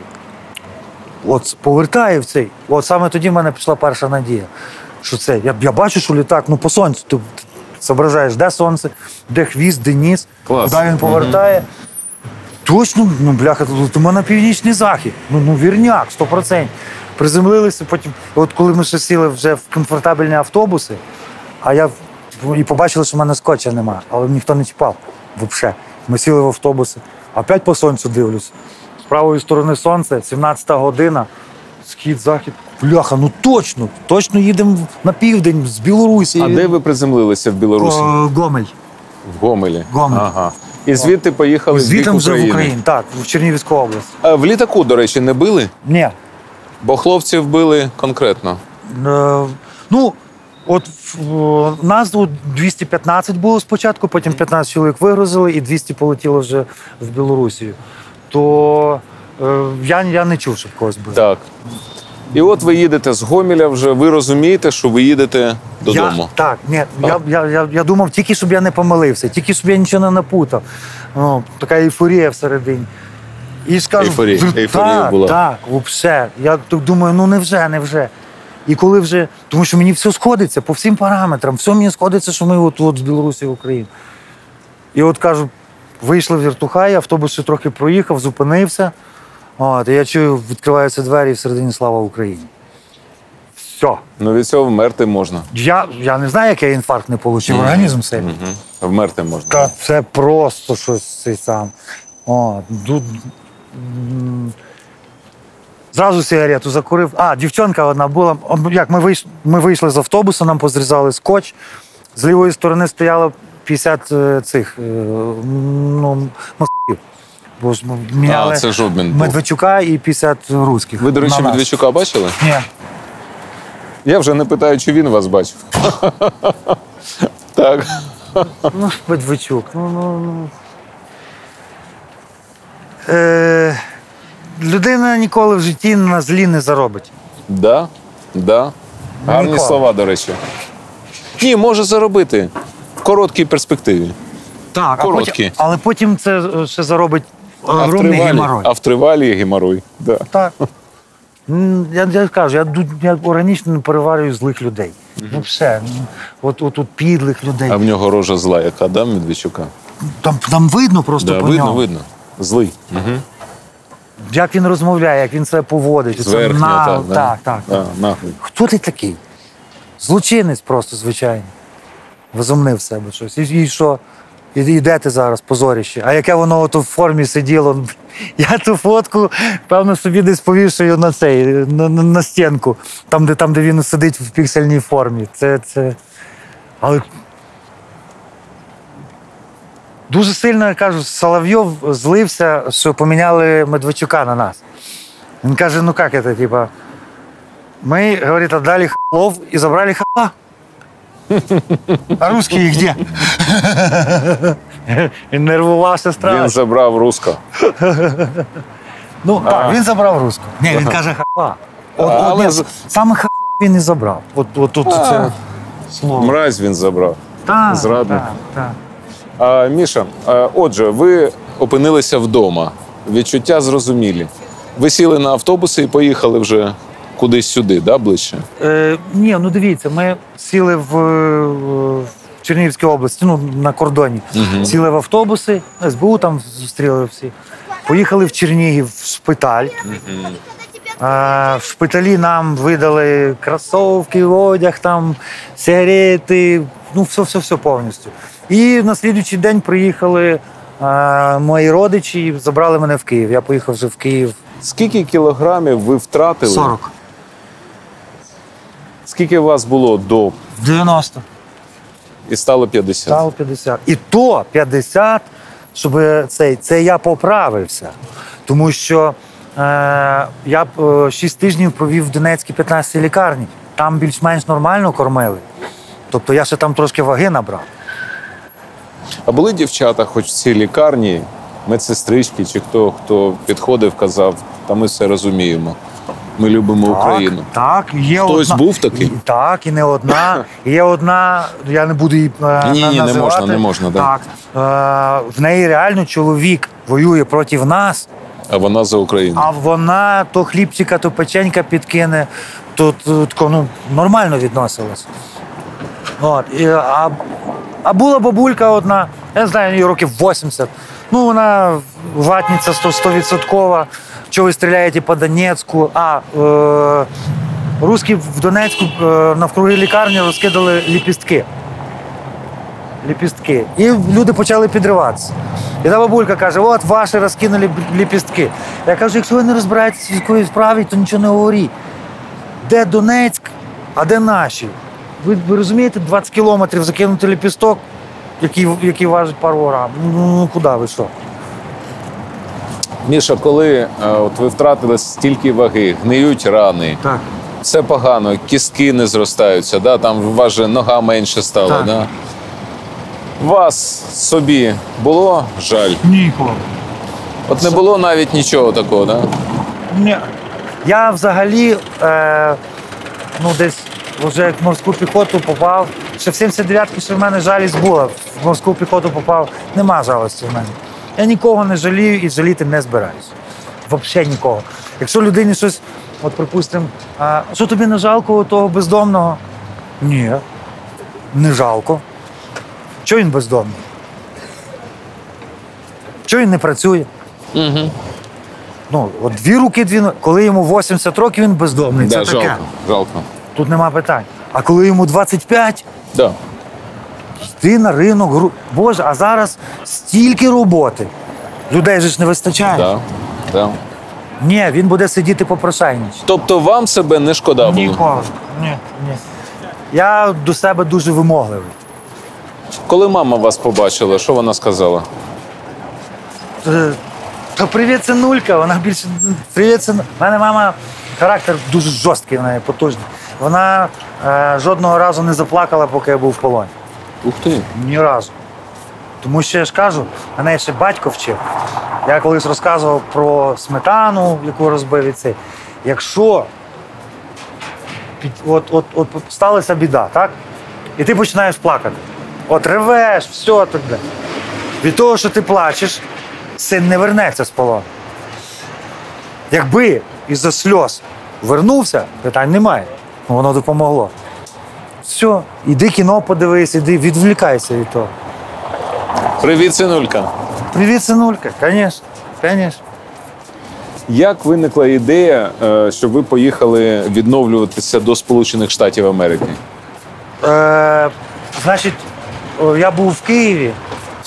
От повертає в цей. От саме тоді в мене пішла перша надія. Що це? Я, я бачу, що літак, ну по сонцю. Ти, ти зображаєш, де сонце, де хвіст, де ніс, Клас. куди він повертає. Точно, ну, бляха, тут у мене північний захід. Ну, ну вірняк, сто відсотків. Приземлилися, потім, от коли ми ще сіли вже в комфортабельні автобуси, а я в- і побачили, що в мене скотча нема, але ніхто не чіпав взагалі. Ми сіли в автобуси, опять по сонцю дивлюся. З правої сторони сонце, сімнадцята година, схід, захід. Бляха, ну точно, точно їдемо на південь з Білорусі. А де ви приземлилися в Білорусі? О, Гомель. В Гомелі. Гомель. Ага. І звідти поїхали в бік Звідти вже в України. Україні, так, в Чернігівську область. А в літаку, до речі, не били? Ні. Бо хлопців били конкретно. Е, ну, от в- нас тут двісті п'ятнадцять було спочатку, потім п'ятнадцять чоловік вигрузили і двісті полетіло вже в Білорусію. То е, я, я не чув, щоб когось били. Так. І от ви їдете з Гомеля вже, ви розумієте, що ви їдете додому. Я, так, ні, я, я, я, я думав, тільки щоб я не помилився, тільки щоб я нічого не напутав. Ну, така ейфорія всередині. І скажу, Ейфорія, «Ну, ейфорія так, була». Так, взагалі. Я так думаю, ну невже, невже. І коли вже, тому що мені все сходиться по всім параметрам, все мені сходиться, що ми от, от з Білорусі в Україну. І от кажу, вийшли в Віртухай, автобус ще трохи проїхав, зупинився. От, і я чую, відкриваються двері і всередині слава Україні. Все. Ну від цього вмерти можна. Я, я не знаю, як я інфаркт не отримав, організм сильний. Угу. Вмерти можна. Та це просто щось цей сам. О, ду- м, Зразу сигарету закурив. А, дівчинка одна була. О, Як ми вийшли, ми вийшли з автобуса, нам позрізали скотч. З лівої сторони стояло п'ятдесят е, цих е, ну, москалів. Бо ж ми міняли А, це ж обмін був. Медведчука і п'ятдесят русських. Ви, до речі, на нас. Медведчука бачили? Ні. Я вже не питаю, чи він вас бачив. Так. Ну, Медведчук, ну, ну, ну. Е, людина ніколи в житті на злі не заробить. Да, да. Гарні Ніколи. слова, до речі. Ні, може заробити в короткій перспективі. Так, а Короткі. потім, але потім це е, ще заробить А в огромний тривалі, геморрой. а в тривалі геморой. Да. Так. М, Я, я кажу, я, ду- я органічно не переварюю злих людей. Ну все. ну, От, от, от підлих людей. А в нього рожа зла, яка, да, Медведчука? Там, там видно просто Да, по видно, ньому. видно. Злий. Угу. Як він розмовляє, як він себе поводить. Оце Зверхньо, на- так. да? так, так. А, наглий. Хто ти такий? Злочинець просто, звичайно. Возомнив себе щось. І, і що? І, і де ти зараз, позоріще? А яке воно ото в формі сиділо? Я ту фотку, певно, собі десь повішаю на цей, на, на, на стінку, там де, там, де він сидить в піксельній формі. Це, це... Але дуже сильно, я кажу, Соловйов злився, що поміняли Медведчука на нас. Він каже, ну як це, типа, ми, говорить, отдали хлов і забрали хла. А русские где? Він нервувався Він страшно. забрав русько. Ну, так, він забрав руску. Ні, він каже ха. От, от, Але ні, з- саме ха він і забрав. От, от тут це слово. Мразь він забрав. Так, зрадник. так, так. А, Міша, а, отже, ви опинилися вдома. Відчуття зрозумілі. Ви сіли на автобуси і поїхали вже кудись сюди, да, ближче? Е, ні, ну дивіться, ми сіли в, в Чернігівській області, ну, на кордоні. Мгм. Сіли в автобуси, ес бе у там зустріли всі. Поїхали в Чернігів, в шпиталь. А, в шпиталі нам видали кросовки, одяг, там, сигарети, ну все-все-все повністю. І на слідуючий день приїхали а, мої родичі і забрали мене в Київ. Я поїхав вже в Київ. Скільки кілограмів ви втратили? сорок. Скільки у вас було до дев'яносто. і стало п'ятдесят? Стало п'ятдесят. І то п'ятдесят, щоб цей, це я поправився. Тому що е, я б е, шість тижнів провів в Донецькій п'ятнадцятій лікарні. Там більш-менш нормально кормили. Тобто я ще там трошки ваги набрав. А були дівчата, хоч в цій лікарні, медсестрички чи хто, хто підходив, казав, та ми все розуміємо. Ми любимо Україну. Так, є Хтось одна. був такий? І- Так, і не одна. І є одна, я не буду її е, Ні-ні, на- не називати. можна, не можна, да. Так. Е, в неї реально чоловік воює проти нас, А вона за Україну. а вона то хлібчика, то печенька підкине, то, то, то ну, нормально відносилась. От. І, а, а була бабулька одна, я не знаю, їй років вісімдесят. Ну, вона ватниця стовідсоткова. Чого ви стріляєте по Донецьку? А, е, русські в Донецьку е, навкруги лікарні розкидали ліпістки. Ліпістки. І люди почали підриватися. І та бабулька каже, от ваші розкинули ліпістки. Я кажу, якщо ви не розбираєтеся в військовій справі, то нічого не говоріть. Де Донецьк, а де наші? Ви, ви розумієте, двадцять кілометрів закинути ліпісток, який, який важить пару грам. Ну, ну куди ви що? Міша, коли е, от ви втратили стільки ваги, гниють рани, Так. все погано, кістки не зростаються, да? Там у вас же нога менше стала. Так. Да? Вас собі було жаль? Ніколи. От не було навіть нічого такого, да? Ні. Я взагалі е, ну, десь вже як в морську піхоту попав. Ще в сімдесят дев'ятки ще в мене жалість була. В морську піхоту попав. Нема жалості в мене. Я нікого не жалію і жаліти не збираюся. Взагалі нікого. Якщо людині щось, от припустимо, а що тобі не жалко того бездомного? Ні, не жалко. Чого він бездомний? Чого він не працює? Угу. Ну, от дві руки, дві ноги. Коли йому вісімдесят років, він бездомний. Да, Це таке. жалко, жалко. Тут нема питань. А коли йому двадцять п'ять, Да. йди на ринок. гру- Боже, а зараз стільки роботи. Людей же ж не вистачає. Да. Да. Ні, він буде сидіти попрошайничати. Тобто вам себе не шкода було? Ніколи. Ні, ні. Я до себе дуже вимогливий. Коли мама вас побачила, що вона сказала? Е, Та привіт, синулька, вона більше. Привіт, сину. У мене мама характер дуже жорсткий, в неї потужний. Вона е, жодного разу не заплакала, поки я був в полоні. Ух ти. Ні разу. Тому що я ж кажу, мене ще батько вчив. Я колись розказував про сметану, яку розбив і цей. Якщо під, от, от, от сталася біда, так? І ти починаєш плакати. От ревеш, все так далі. Від того, що ти плачеш, син не вернеться з полону. Якби із-за сльоз вернувся, питань немає. Воно допомогло. Все, іди кіно подивись, іди, відволікайся від того. Привіт, синулька. Привіт, синулька, звісно, звісно. Як виникла ідея, е, щоб ви поїхали відновлюватися до Сполучених Штатів Америки? Е, значить, о, я був в Києві,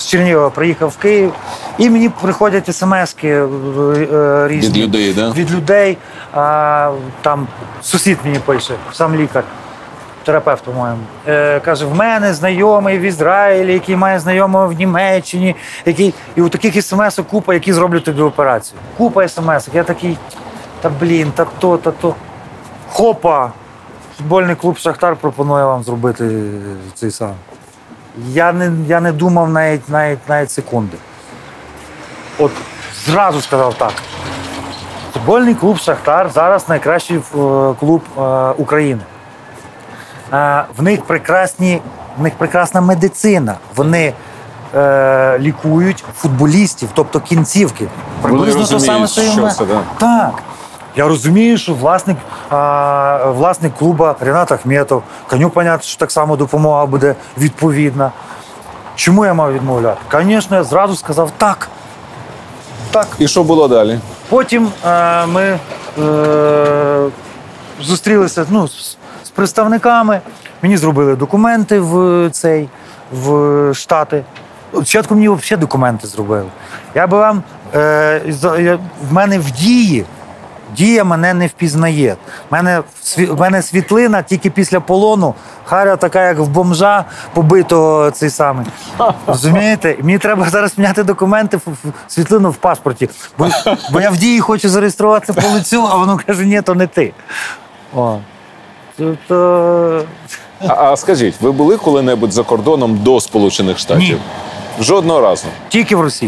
з Чернігова приїхав в Київ, і мені приходять смски е, різні. Від людей, да? Від людей. А, там сусід мені пише, сам лікар, терапевт, по-моєму. Е, каже, в мене знайомий в Ізраїлі, який має знайомого в Німеччині, який... і у таких смс-ок купа, які зроблять тобі операцію. Купа смс-ок. Я такий, та блін, та то, та то. Хопа! Футбольний клуб «Шахтар» пропонує вам зробити цей сам. Я не, я не думав навіть, навіть, навіть секунди. От зразу сказав так. Футбольний клуб «Шахтар» зараз найкращий клуб е, України. Е, в них прекрасні, в них прекрасна медицина. Вони е, лікують футболістів, тобто кінцівки. Приблизно те саме, що і ми. Так. Я розумію, що власник, а, власник клуба Рінат Ахметов, Коню, понятно, що так само допомога буде відповідна. Чому я мав відмовляти? Звісно, я зразу сказав так. Так. І що було далі? Потім е, ми е, зустрілися ну, з, з представниками, мені зробили документи в цей, в Штати. Спочатку мені взагалі документи зробили. Я би вам, е, я, в мене в дії, дія мене не впізнає. В мене, в мене світлина тільки після полону, харя така, як в бомжа, побитого цей самий. Розумієте? Мені треба зараз міняти документи, світлину в паспорті. Бо, бо я в дії хочу зареєструватися по лицю, а воно каже, ні, то не ти. О. Тобто... А, а скажіть, ви були коли-небудь за кордоном до Сполучених Штатів? Ні. Жодного разу? Тільки в Росії.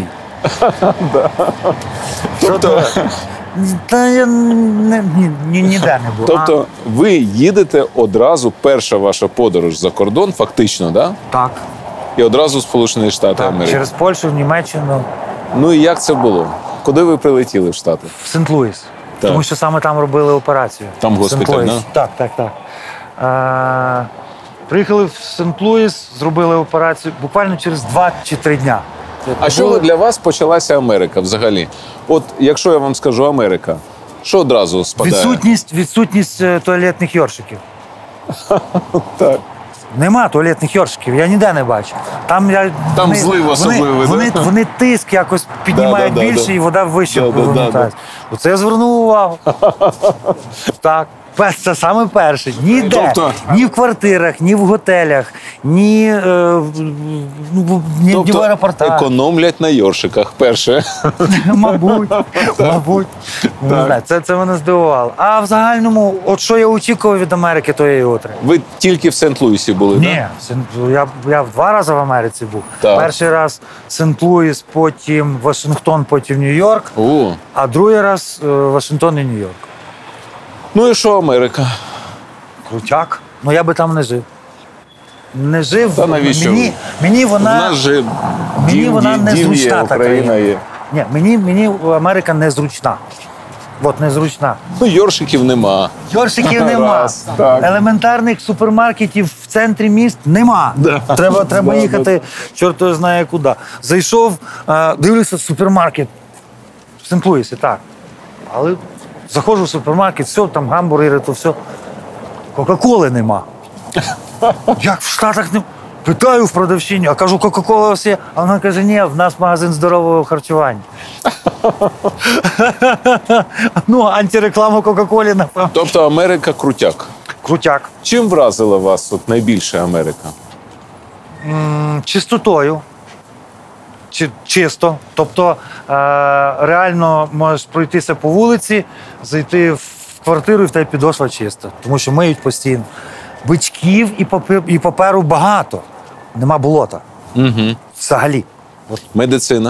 Тобто... Та я не, ні, ні, ніде не був. Тобто ви їдете одразу, перша ваша подорож за кордон, фактично, да? Так. І одразу в Сполучені Штати Так, Америки. через Польщу, Німеччину, Ну і як це було? Куди ви прилетіли в Штати? в Сент-Луїс. Так. Тому що саме там робили операцію. Там В госпіталь, Сент-Луїс. да? Так, так, так. А, приїхали в Сент-Луїс, зробили операцію буквально через два чи три дня. А що ви для вас почалася Америка взагалі? От якщо я вам скажу Америка, що одразу спадає? Відсутність, відсутність е, туалетних йоршиків. Так. Нема туалетних йоршиків, я ніде не бачу. Там, я, Там злив особливий, Вони, да? вони, вони тиск якось піднімають Да, да, да, більше, да. і вода вище Да, да, да, вимітається. Оце я звернув увагу. Так. Це саме перше. Ніде. Тобто- Ні в квартирах, ні в готелях, ні, е, в- ну, ні, ні в Тобто аеропортах. економлять на йоршиках, перше. Мабуть, мабуть. Не знаю, це, це мене здивувало. А в загальному, от що я очікував від Америки, то я і отримав. Ви тільки в Сент-Луїсі були, так? Ні, Сен- я, я в два рази в Америці був. Так. Перший раз Сент-Луїс, потім Вашингтон, потім Нью-Йорк, О. а другий раз е, Вашингтон і Нью-Йорк. Ну і що Америка? Крутяк. Ну я би там не жив. Не жив. Та навіщо? Мені, мені У вона, нас же мені дім, вона дім незручна, є, та Україна країна. є. Ні, мені, мені Америка незручна. От незручна. Ну, йоршиків нема. Йоршиків нема. Раз, так. Елементарних супермаркетів в центрі міст нема. Треба, треба Да, їхати, чорт його знає куди. Зайшов, е, дивлюся, супермаркет в Сент-Луїсі, так. Але заходжу в супермаркет, все, там гамбургери, то все. Кока-коли нема. Як в Штатах не... Питаю в продавчині, а кажу, Кока-кола все. А вона каже, ні, в нас магазин здорового харчування. Ну, антиреклама Кока-колі, напевно. Тобто Америка крутяк. Крутяк. Чим вразила вас от найбільше Америка? М, Чистотою. Чи, чисто. Тобто е, реально можеш пройтися по вулиці, зайти в квартиру і в тебе підошва чиста. Тому що миють постійно. Бичків і, папи, і паперу багато. Нема болота. Угу. Взагалі. Медицина.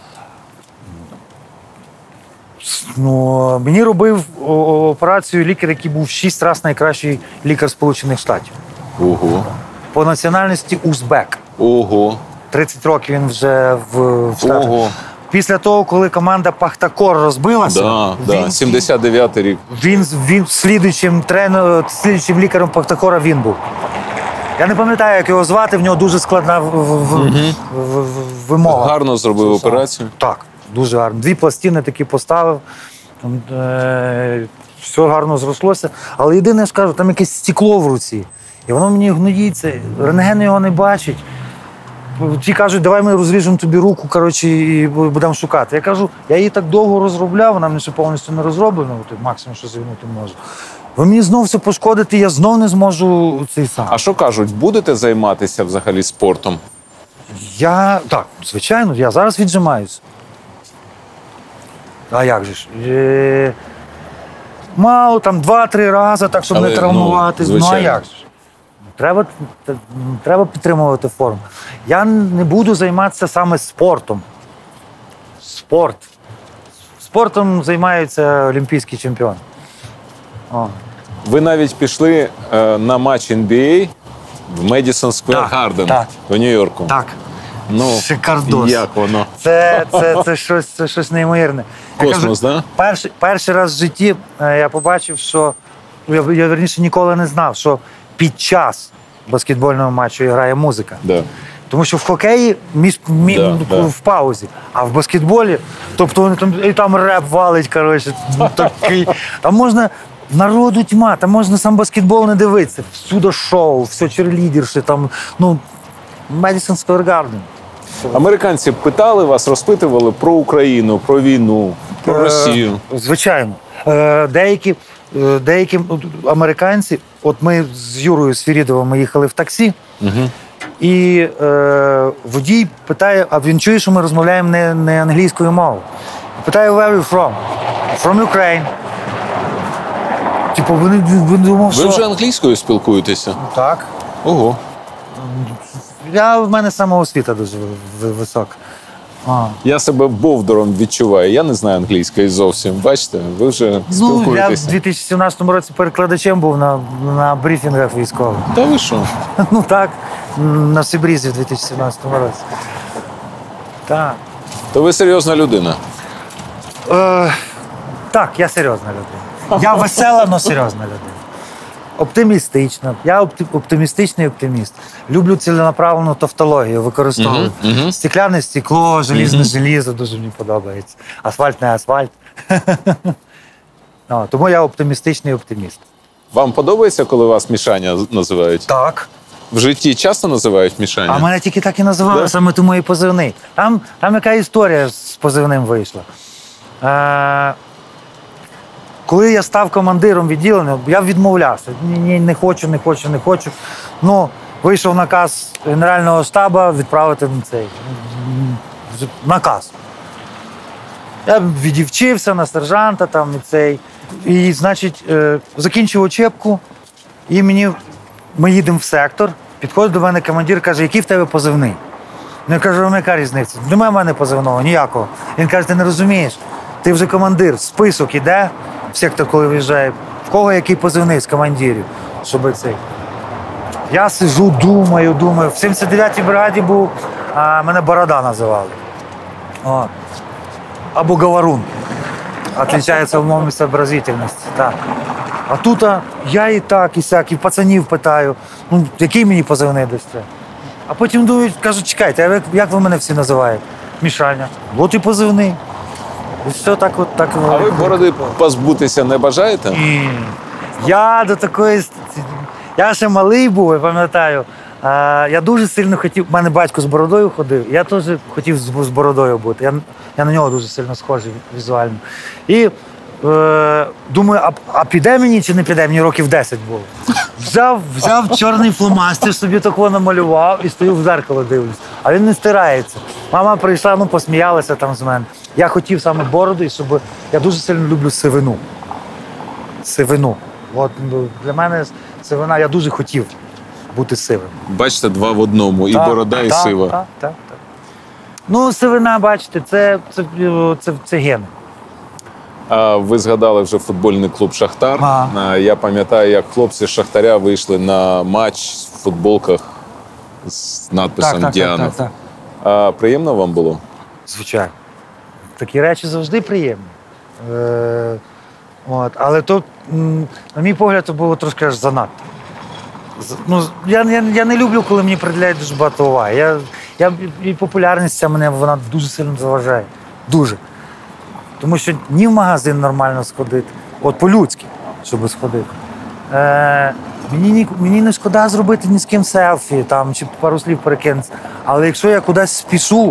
Ну, мені робив о, о, операцію лікар, який був шість разів найкращий лікар Сполучених Штатів. Ого. По національності узбек. Ого. тридцять років він вже в, в Штатах. Ого. Після того, коли команда Пахтакор розбилася, Да, він, да. сімдесят дев'ятий рік. він, він слідуючим тренером, слідуючим лікарем Пахтакора він був. Я не пам'ятаю, як його звати, в нього дуже складна в, в, в, в, в, вимога. Гарно зробив операцію. Так, дуже гарно. Дві пластини такі поставив. Е, все гарно зрослося. Але єдине, я скажу, там якесь стекло в руці. І воно мені гноїться, рентген його не бачить. ті кажуть, давай ми розріжемо тобі руку, коротше, і будемо шукати. Я кажу, я її так довго розробляв, вона мені ще повністю не розроблена, от, максимум, що зігнути можу. Ви мені знов все пошкодите, я знов не зможу цей сам. А що кажуть, будете займатися взагалі спортом? Я, так, звичайно, я зараз віджимаюся. А як же ж? Е... Мало, там, два-три рази, так, щоб Але, не травмувати. ну, Ну, а звичайно. як же? Треба, т- треба підтримувати форму. Я не буду займатися саме спортом. Спорт. Спортом займаються олімпійські чемпіони. О. Ви навіть пішли е, на матч ен бі ей в Медісон Сквер Так, Гарден так. в Нью-Йорку. Так. Ну, Шикардос. як воно? Це, це, це, щось, це щось неймовірне. Я Космос, кажу, да? Перший, перший раз в житті е, я побачив, що я, я верніше ніколи не знав, що під час баскетбольного матчу грає музика. Да. Тому що в хокеї між, мі, Да, да. в паузі, а в баскетболі, тобто вони там, і там реп валить, коротше, ну, такий. Там можна народу тьма, там можна сам баскетбол не дивитися. Всюди шоу, все черлідерші, там, ну, Медісон Сквер Гарден. Американці питали вас, розпитували про Україну, про війну, про Росію. Е, Звичайно. Е, Деякі, е, деякі американці, от ми з Юрою Свірідовим ми їхали в таксі, Угу. і е, водій питає, а він чує, що ми розмовляємо не, не англійською мовою. Питає, where are you from? From Ukraine. Типу, вони, вони думав, що... Ви вже англійською спілкуєтеся? Так. Ого. Я, в мене самоосвіта дуже в- висока. А. Я себе бовдором відчуваю. Я не знаю англійської зовсім. Бачите, ви вже Ну, я в спілкуєтеся. дві тисячі сімнадцятому році перекладачем був на, на брифінгах військових. Та ви що? Ну так, на Сибрізі в дві тисячі сімнадцятому році. Так. То ви серйозна людина. Е, так, я серйозна людина. Я весела, але серйозна людина. Оптимістична. Я опти- оптимістичний оптиміст. Люблю ціленаправлену тавтологію використовую. Мгм, мгм. Стекляне стекло, желізне желізо дуже мені подобається. Асфальт не асфальт. О, тому я оптимістичний оптиміст. Вам подобається, коли вас Мішаня називають? Так. В житті часто називають Мішаня? А мене тільки так і називали, Да? саме тому і позивний. Там, там яка історія з позивним вийшла. Е, коли я став командиром відділення, я відмовлявся. Ні, ні, не хочу, не хочу, не хочу. Ну, вийшов наказ Генерального штабу відправити на цей м, наказ. Я відівчився на сержанта там і цей. І, значить, е, закінчив учебку, і мені, ми їдемо в сектор, підходить до мене командир, каже, який в тебе позивний? Ну, я кажу, ну яка різниця? Немає в мене позивного, ніякого. Він каже, ти не розумієш, ти вже командир, список іде в сектор, коли виїжджає, в кого який позивний з командирів, щоб цей. Я сижу, думаю, думаю. В сімдесят дев'ятій бригаді був, а мене Борода називали. О. Або Говорун. Отличается в моєму сообразительності. Так. А тут а, я і так, і сяк, і пацанів питаю, ну, який мені позивний дасте? А потім думають, кажуть, чекайте, а як, як ви мене всі називаєте? Мішаня. От і позивний. І все так от так. А ви бороди позбутися не бажаєте? Ні. Я до такої. ст- Я ще малий був, я пам'ятаю. А, я дуже сильно хотів. У мене батько з бородою ходив. Я теж хотів з з бородою бути. Я, я на нього дуже сильно схожий візуально. І е, думаю, а, а піде мені чи не піде? Мені років десять було. Взяв, взяв чорний фломастер, собі такого намалював і стою в зеркало дивлюсь. А він не стирається. Мама прийшла, ну посміялася там з мене. Я хотів саме бороду, і щоб. Я дуже сильно люблю сивину. Сивину. От ну, для мене сивина, я дуже хотів бути сивим. Бачите, два в одному. І Так, борода, і так, сива. Так, так, так. Ну, сивина, бачите, це, це, це, це гени. А ви згадали вже футбольний клуб «Шахтар». Ага. А, Я пам'ятаю, як хлопці з «Шахтаря» вийшли на матч в футболках з надписом «Діанов». так. А приємно вам було? Звичайно. Такі речі завжди приємні. Е, от. Але то, м, на мій погляд, це було трошки аж занадто. З- Ну, я, я, я не люблю, коли мені приділяють дуже багато уваги. Я, я, і популярність ця мене вона дуже сильно заважає. Дуже. Тому що ні в магазин нормально сходити, от по-людськи, щоб сходити. Е, Мені, ні- мені не шкода зробити ні з ким селфі там, чи пару слів перекинути. Але якщо я кудись спішу,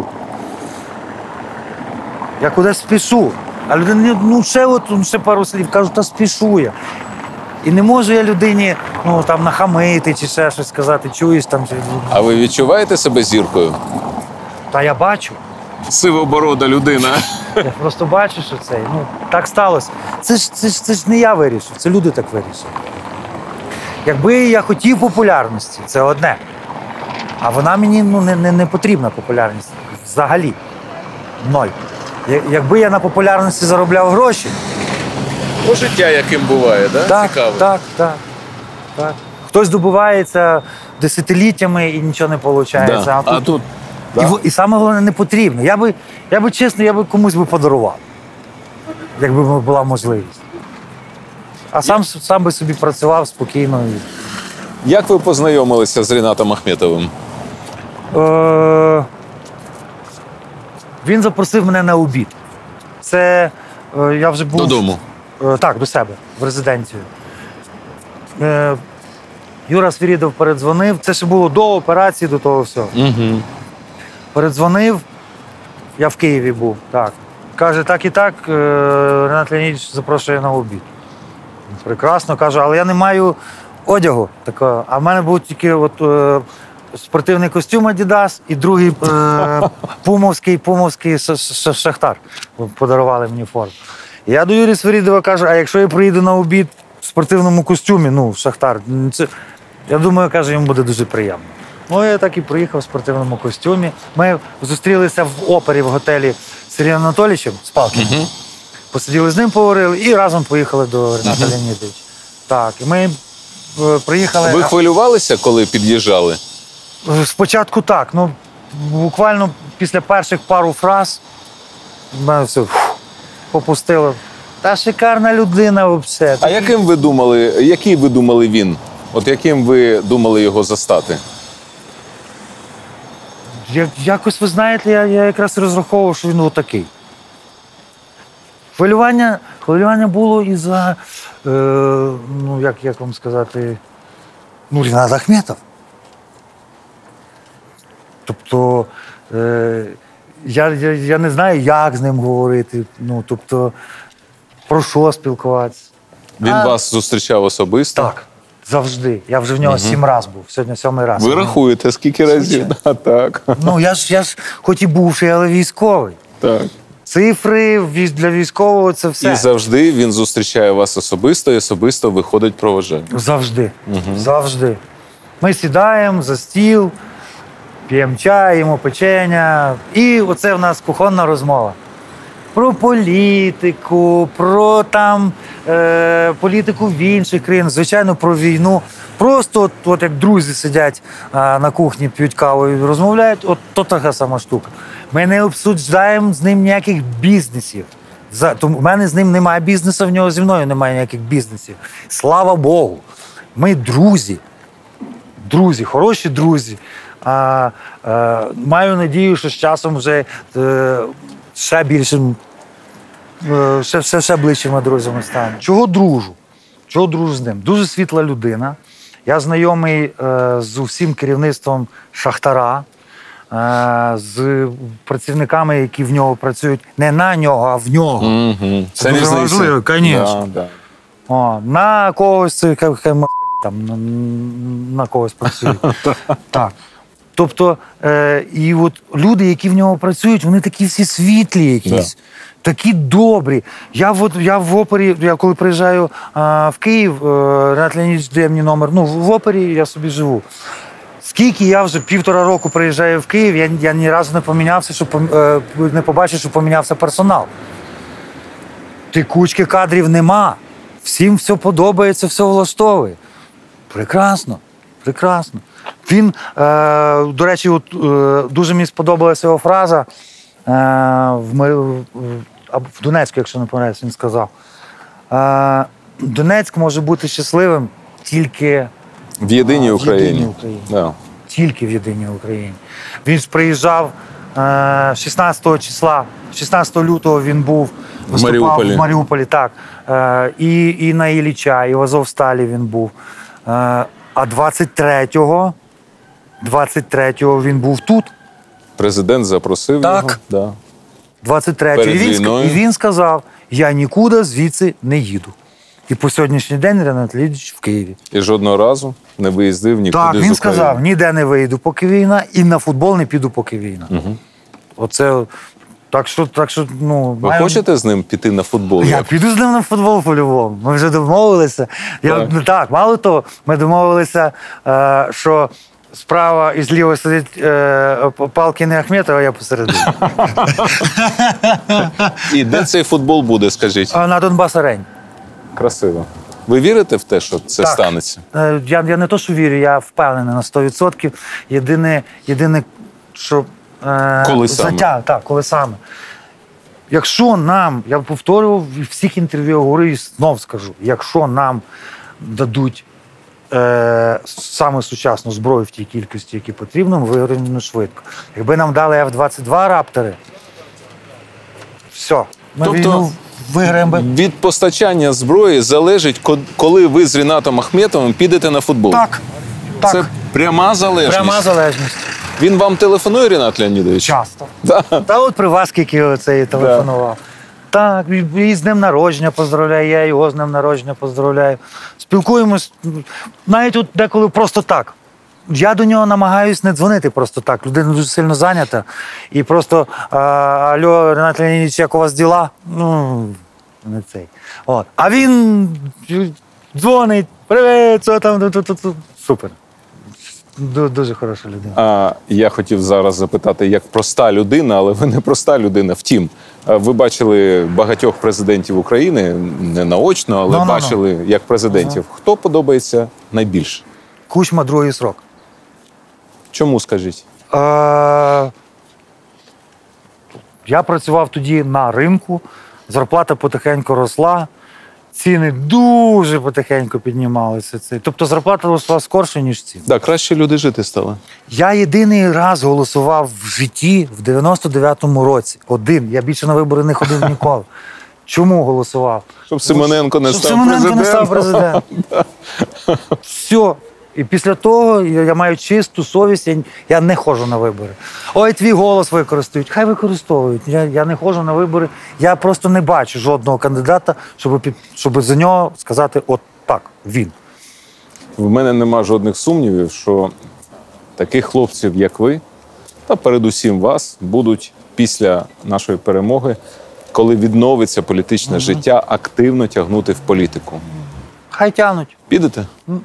я кудись спішу, а людина, ну ще от ну, ще пару слів, кажу, та спішу я. І не можу я людині ну, там, нахамити чи ще щось сказати, чуєш там. Чи... А ви відчуваєте себе зіркою? Та я бачу. Сивоборода людина. Я просто бачу, що це. Ну, так сталося. Це ж, це, ж, це ж не я вирішив, це люди так вирішили. Якби я хотів популярності, це одне. А вона мені ну, не, не, не потрібна популярність. Взагалі. Ноль. Я- Якби я на популярності заробляв гроші, О, життя яким буває, да? так, Цікаво. так, так, так. Хтось добувається десятиліттями і нічого не виходить. Да. А тут І, во- і саме головне, не потрібно. Я би, я би чесно, я би комусь би подарував, якби була можливість. А сам, сам би собі працював спокійно. і- як ви познайомилися з Рінатом Ахметовим? Е, Він запросив мене на обід. Це е, я вже був. Додому? Е, Так, до себе, в резиденцію. Е, Юра Свірідов передзвонив. Це ще було до операції, до того всього. Угу. Передзвонив, я в Києві був, так. Каже, так і так, е, Ренат Леонідович запрошує на обід. Прекрасно, кажу, але я не маю одягу такого. А в мене був тільки от, е, спортивний костюм Adidas і другий е, пумовський, пумовський ш- ш- шахтар. Подарували мені форму. І я до Юрія Свирідова кажу, а якщо я приїду на обід в спортивному костюмі, ну, в шахтар, ну, це, я думаю, каже, йому буде дуже приємно. Ну, я так і приїхав в спортивному костюмі. Ми зустрілися в опері в готелі з Сергієм Анатолійовичем з Палкіним. Угу. Посиділи з ним, поговорили і разом поїхали до Рената Леонідовича. Так, і ми е, приїхали. Ви хвилювалися, коли під'їжджали? Спочатку так, ну буквально після перших пару фраз в мене все фух, попустило. Та шикарна людина взагалі. А яким ви думали, який ви думали він? От яким ви думали його застати? Я, якось, ви знаєте, я, я якраз розраховував, що він отакий. Хвилювання, хвилювання було і за, е, ну, як, як вам сказати, ну, Рінат Ахметов. Тобто, е, я, я, я не знаю, як з ним говорити, ну, тобто, про що спілкуватися. Він А, вас зустрічав особисто? Так, завжди. Я вже в нього сім разів був, сьогодні сьомий раз. Ви рахуєте, скільки разів? Да, так. Ну, я ж, я ж хоч і бувший, але військовий. так. Цифри віз- для військового – це все. І завжди він зустрічає вас особисто і особисто виходить проводжати. Завжди. Завжди. Ми сідаємо за стіл, п'ємо чай, їмо печення. І оце в нас кухонна розмова. Про політику, про там, е, політику в інших країнах, звичайно, про війну. Просто от, от як друзі сидять е, на кухні, п'ють каву і розмовляють, от то така сама штука. Ми не обсуждаємо з ним ніяких бізнесів. За, тому в мене з ним немає бізнесу, в нього зі мною немає ніяких бізнесів. Слава Богу. Ми друзі. Друзі, хороші друзі. А, е, маю надію, що з часом вже е, ще більшим, е, ще, ще, ще ближчими друзями станемо. Чого дружу? Чого дружу з ним? Дуже світла людина. Я знайомий е, з усім керівництвом Шахтара, е, з працівниками, які в нього працюють. Не на нього, а в нього. Угу. Це дуже важливо, звісно. Да, да. О, на когось це хай- хай м- там на, на когось працює. Так. Тобто, е, і от люди, які в нього працюють, вони такі всі світлі якісь, такі добрі. Я, от, я в опері, я коли приїжджаю а, в Київ, е, Ренат Леонідович дає мені номер, ну, в опері я собі живу. Скільки я вже півтора року приїжджаю в Київ, я, я ні разу не помінявся, що пом- е, не побачив, що помінявся персонал. Текучки кадрів нема. Всім все подобається, все влаштовує. Прекрасно, прекрасно. Він, е, до речі, от, е, дуже мені сподобалася його фраза е, в, ми- в, або в Донецьку, якщо не помиляюсь, він сказав. Е, Донецьк може бути щасливим тільки В єдиній А, в Україні. єдиній Україні. Да. тільки в єдиній Україні. Він ж приїжджав е, шістнадцятого числа, шістнадцятого лютого він був виступав Маріуполі. в Маріуполі, так. Е, і, і на Ілліча, і в Азовсталі він був. А двадцять третього, двадцять третього він був тут. Президент запросив Так. його. Да. двадцять третього. Перед І він, ск- війною. і він сказав, я нікуди звідси не їду. І по сьогоднішній день Ренат Леонідович в Києві. І жодного разу не виїздив нікуди Так, з він України. сказав, ніде не вийду, поки війна, і на футбол не піду, поки війна. Угу. Оце, так що, так що, ну... Ви маємо- хочете з ним піти на футбол? Я Як? піду з ним на футбол по-любому. Ми вже домовилися. Я, Так. так. так, мало того, ми домовилися, е, що справа і зліва сидить е, Палкін і Ахметов, а я посередині. І де цей футбол буде, скажіть? А на Донбас арені. Красиво. Ви вірите в те, що це Так. станеться? Е, Я, я не то, що вірю, я впевнений на сто відсотків. Єдине, єдине що е, Коли саме? затяг, так, коли саме. Якщо нам, я повторював в всіх інтерв'ю, говорю і знов скажу, якщо нам дадуть е, саме сучасну зброю в тій кількості, які потрібно, ми виграємо швидко. Якби нам дали еф двадцять два раптори, все, ми Тобто війну виграємо би. Від постачання зброї залежить, ко- коли ви з Рінатом Ахметовим підете на футбол. Так, так, Це пряма залежність. пряма залежність. Він вам телефонує, Рінат Леонідович? Часто. Да. Та от при вас скільки оцей телефонував. Так, і- і з днем народження поздравляю, я його з днем народження поздравляю. Спілкуємось, навіть от деколи просто так. Я до нього намагаюсь не дзвонити просто так. Людина дуже сильно зайнята. І просто а, алло, Ренат Леонідович, як у вас діла? Ну, не цей. От. А він дзвонить, привіт, що там, ту-ту-ту-ту. Супер. Ду- Дуже хороша людина. А я хотів зараз запитати, як проста людина, але ви не проста людина. Втім, а ви бачили багатьох президентів України, не наочно, але Ну-ну-ну. бачили як президентів. Хто подобається найбільше? Кучма другий срок. Чому, скажіть? Е, я працював тоді на ринку, зарплата потихеньку росла, ціни дуже потихеньку піднімалися. Це- Тобто зарплата росла скорше, ніж ціни. Да, краще люди жити стали. Я єдиний раз голосував в житті в дев'яносто дев'ятому році. Один. Я більше на вибори не ходив ніколи. Чому голосував? Щоб Симоненко не Щоб став Симоненко не став президентом. президентом. Все. І після того я, я маю чисту совість, я, я не ходжу на вибори. Ой, твій голос використовують. Хай використовують. Я, я не ходжу на вибори. Я просто не бачу жодного кандидата, щоб, під- щоб за нього сказати, от так, він. В мене нема жодних сумнівів, що таких хлопців, як ви, та передусім вас, будуть після нашої перемоги, коли відновиться політичне життя, активно тягнути в політику. Хай тягнуть. Підете?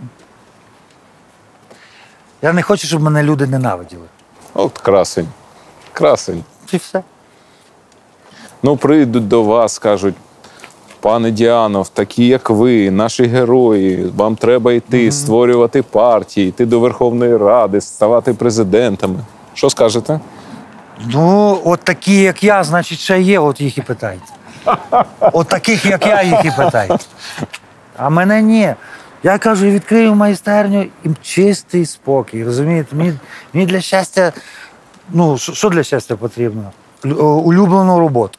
Я не хочу, щоб мене люди ненавиділи. От красень. Красень. І все. Ну, прийдуть до вас, кажуть, пане Діанов, такі, як ви, наші герої, вам треба йти, mm-hmm. створювати партії, йти до Верховної Ради, ставати президентами. Що скажете? Ну, от такі, як я, значить, ще є, от їх і питайте. От таких, як я, їх і питайте. А мене ні. Я кажу, я відкрию майстерню і чистий спокій. Розумієте? Мені, мені для щастя, ну, що що для щастя потрібно? Лю- Улюблену роботу.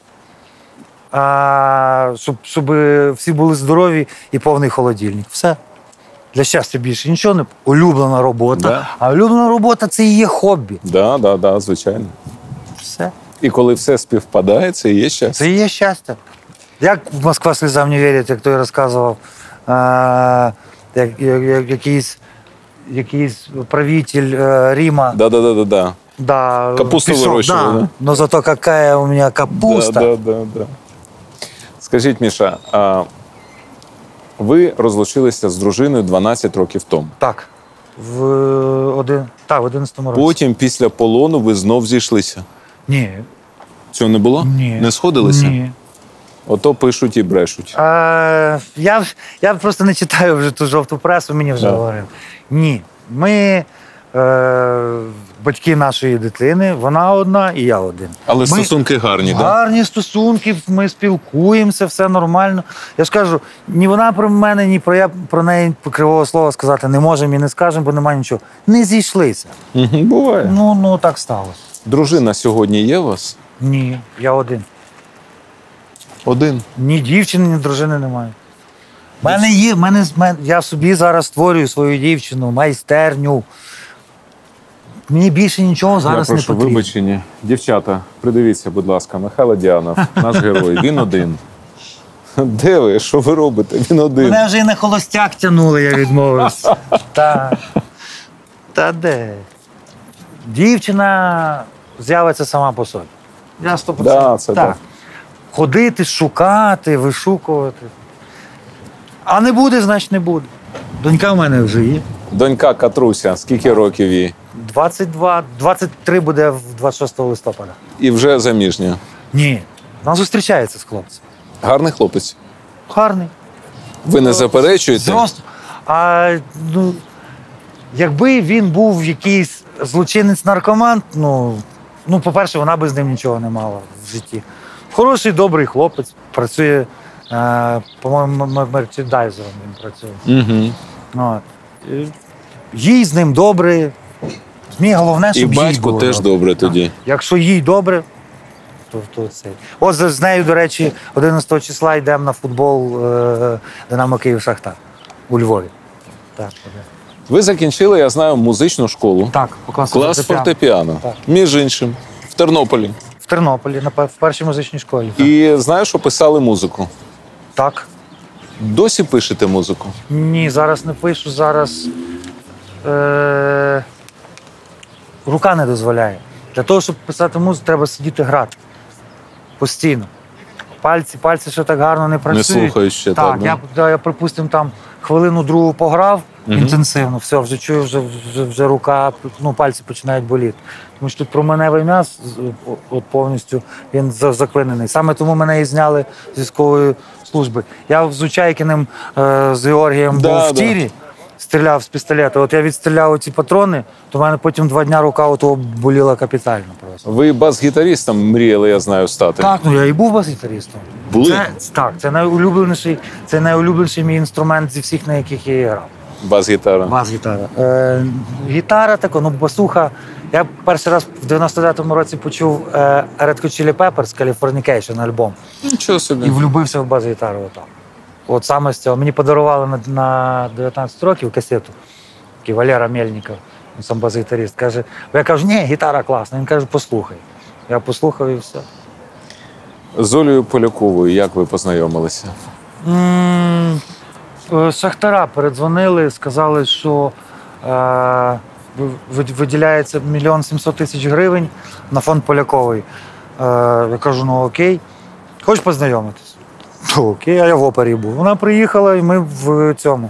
А, щоб, щоб всі були здорові і повний холодильник. Все. Для щастя більше нічого не. Улюблена робота. Да. А улюблена робота це і є хобі. Так, да, да, да, звичайно. Все. І коли все співпадає, це і є щастя. Це і є щастя. Як в Москва слізам не вірить, як той розказував, а, як, як, як, якийсь, якийсь правитель е, Рима. Да, да, да, да, да. Да, Капусту пішов, вирощував, да. да? Но зато какая у меня капуста. Да, да, да, да. Скажіть, Міша, а ви розлучилися з дружиною дванадцять років тому. Так. В, один, так, в одинадцятому році. Потім, після полону, ви знов зійшлися. Ні. Цього не було? Ні. Не сходилися? Ні. Ото пишуть і брешуть. А, я, я просто не читаю вже ту жовту пресу, мені вже Да. говорили. Ні. Ми е, батьки нашої дитини, вона одна і я один. Але Ми- стосунки гарні, так? Да? Гарні стосунки, ми спілкуємося, все нормально. Я ж кажу, ні вона про мене, ні про я про неї кривого слова сказати не можемо і не скажемо, бо немає нічого. Не зійшлися. Мгм, буває. Ну, ну так сталося. Дружина сьогодні є у вас? Ні, я один. Один. Ні дівчини, ні дружини немає. У мене є, в мене, в мене- я собі зараз створюю свою дівчину, майстерню. Мені більше нічого зараз Я не прошу потрібно. вибачення. Дівчата, придивіться, будь ласка, Михайло Діанов, наш герой, він один. Де ви? Що ви робите? Він один. Мене вже і на холостяк тягнули, я відмовився. Та, та де? Дівчина з'явиться сама по собі. Я сто процентів. Да, це так. Ходити, шукати, вишукувати. А не буде, значить не буде. Донька в мене вже є. Донька Катруся, скільки років їй? двадцять два, двадцять три буде в двадцять шостого листопада. І вже заміжня. Ні, вона зустрічається з хлопцем. Гарний хлопець. Гарний. Ви не заперечуєте? Зросту. А ну, якби він був якийсь злочинець-наркоман, ну, ну, по-перше, вона би з ним нічого не мала в житті. Хороший, добрий хлопець, працює, е, по-моєму, м- мерчендайзером він працює. Угу. От. І їй з ним добре. Мені головне, І щоб їй батьку було теж добре тоді. Якщо їй добре, то, то це. От з з нею, до речі, одинадцятого числа йдемо на футбол е, Динамо Київ-Шахтар у Львові. Так, Ви закінчили, я знаю, музичну школу. так по класу Клас фортепіано. Так. Між іншим, в Тернополі. В Тернополі, на пе- в першій музичній школі. Так. І знаю, що писали музику. так. Досі пишете музику? Ні, зараз не пишу, зараз е, рука не дозволяє. Для того, щоб писати музику, треба сидіти грати. Постійно. Пальці, пальці ще так гарно не працюють. слухають ще, так. так, да? я, я, я, припустимо, там хвилину другу пограв інтенсивно, все, вже чую, вже, вже, вже рука, ну, пальці починають боліти. Тому що тут променевий м'яз з- от повністю він за- заклинений. Саме тому мене і зняли з військової служби. Я з Учайкіним, е, з Георгієм Да, був в да. тірі, стріляв з пістолета. От я відстріляв оці патрони, то в мене потім два дня рука ото боліла капітально просто. Ви бас-гітарістом мріяли, я знаю, стати. Так, ну я і був бас-гітаристом. Були? Це, так, це найулюбленіший, це найулюбленіший мій інструмент зі всіх, на яких я грав. Бас-гітара. Бас-гітара. Е, гітара така, ну басуха. Я перший раз в дев'яносто дев'ятому році почув е, Red Hot Chili Peppers Californication альбом Нічого собі. і влюбився в бас-гітару. Отак. От саме з цього. Мені подарували на, на дев'ятнадцять років касету. Такий Валера Мельников, він сам бас-гітарист. Каже, я кажу, ні, гітара класна. Він каже, послухай. Я послухав і все. З Олею Поляковою як ви познайомилися? М, е, з Шахтара передзвонили, сказали, що е, ви- виділяється мільйон сімсот тисяч гривень на фонд Полякової. Е, я кажу, ну окей. Хочеш познайомитись? Ну, окей, а я в опері був. Вона приїхала, і ми в цьому.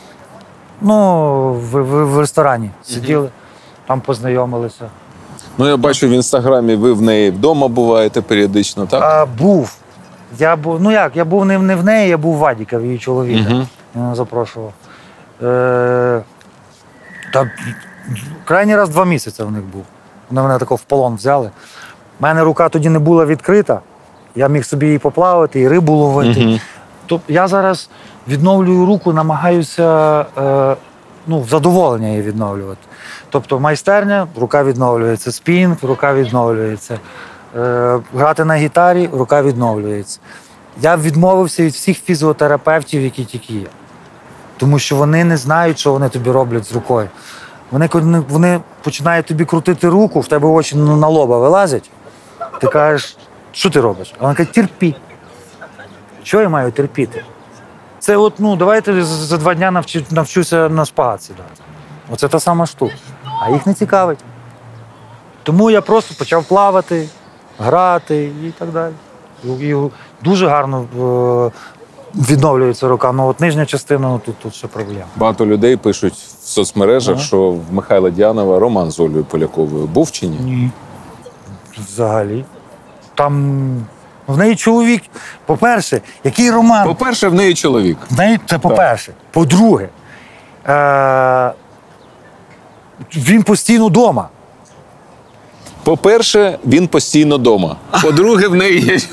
Ну, в, в, в ресторані сиділи, там познайомилися. Ну, я бачу в інстаграмі, ви в неї вдома буваєте періодично, так? А, був. Я був, ну як, я був не, не в неї, я був в Вадіка, в її чоловіка. Мгм. Я мене запрошував. Е, та, крайній раз два місяці в них був. Вони мене тако в полон взяли. У мене рука тоді не була відкрита, я міг собі її поплавати, і рибу ловити. Мгм. Тобто я зараз відновлюю руку, намагаюся е, ну, в задоволення її відновлювати. Тобто майстерня, рука відновлюється, спінг, рука відновлюється. Е, грати на гітарі, рука відновлюється. Я відмовився від всіх фізіотерапевтів, які тільки є. Тому що вони не знають, що вони тобі роблять з рукою. Вони, коли вони починають тобі крутити руку, в тебе очі на лоба вилазять. Ти кажеш, що ти робиш? А вона каже, терпі. Що я маю терпіти? Це от, ну, давайте за, за два дня навчу, навчуся на шпагат сідати. Оце та сама штука. А їх не цікавить. Тому я просто почав плавати, грати і так далі. І, і дуже гарно е, відновлюється рука. Ну от нижня частина, ну, тут, тут ще проблема. Багато людей пишуть в соцмережах, Ага. що в Михайла Діанова роман з Олею Поляковою. Був чи ні? Ні. Взагалі. Там в неї чоловік. По-перше, який роман? По-перше, в неї чоловік. В неї це по-перше. По-друге, е- він постійно вдома. По-перше, він постійно вдома. По-друге, в неї є.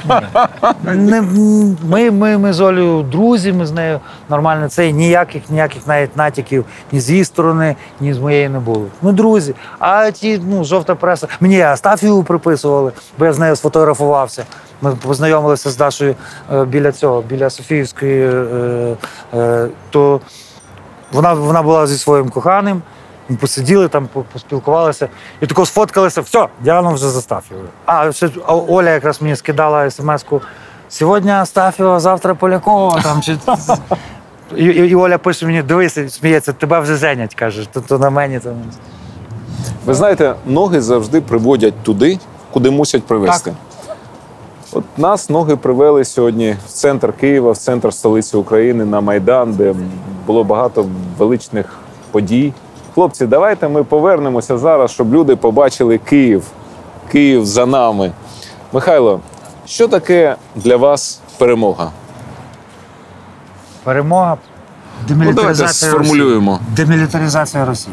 Не, ми, ми, ми з Олею друзі, ми з нею нормально. Це ніяких, ніяких навіть натяків ні з її сторони, ні з моєї не було. Ми друзі. А ті, ну, жовта преса. Мені Астафію приписували, бо я з нею сфотографувався. ми познайомилися з Дашою е, біля цього, біля Софіївської, е, е, то вона, вона була зі своїм коханим, ми посиділи там, по- поспілкувалися, і тако сфоткалися, все, Діану вже за Астафєвою. А ще а Оля якраз мені скидала смс-ку, сьогодні Астафєва, завтра Полякова, там, чи... І, і, і Оля пише мені, дивися, сміється, тебе вже женять, каже, то, то на мені там. Ви знаєте, ноги завжди приводять туди, куди мусять привезти. Так. От нас ноги привели сьогодні в центр Києва, в центр столиці України, на Майдан, де було багато величних подій. Хлопці, давайте ми повернемося зараз, щоб люди побачили Київ. Київ за нами. Михайло, що таке для вас перемога? Перемога, Ну, давайте демілітаризація сформулюємо. Росії. Демілітаризація Росії.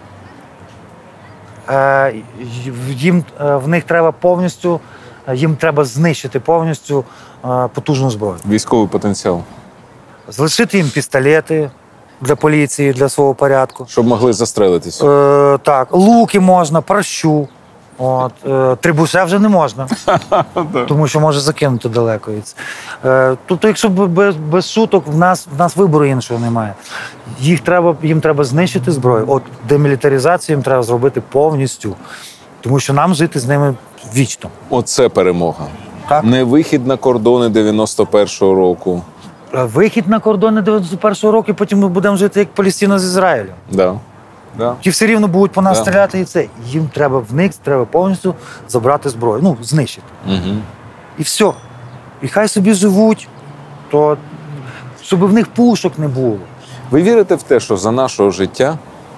Е, їм, е, в них треба повністю, е, їм треба знищити повністю е, потужну зброю. Військовий потенціал. Залишити їм пістолети для поліції, для свого порядку. Щоб могли застрелитися. Е, так, луки можна, прощу. От, е, трибуше вже не можна, тому що може закинути далеко. від- Е, тобто, якщо б без, без шуток, в нас, в нас вибору іншого немає. Їх треба, їм треба знищити зброю. От демілітаризацію їм треба зробити повністю, тому що нам жити з ними вічно. Оце перемога. Так. Не вихід на кордони дев'яносто першого року. Е, Вихід на кордони дев'яносто першого року, потім ми будемо жити як Палестина з Ізраїлем. Да. Да. Ті все рівно будуть по нас Да. стріляти і це. Їм треба в них треба повністю забрати зброю, ну, знищити. Угу. І все. І хай собі живуть, то щоб в них пушок не було. Ви вірите в те, що за нашого життя,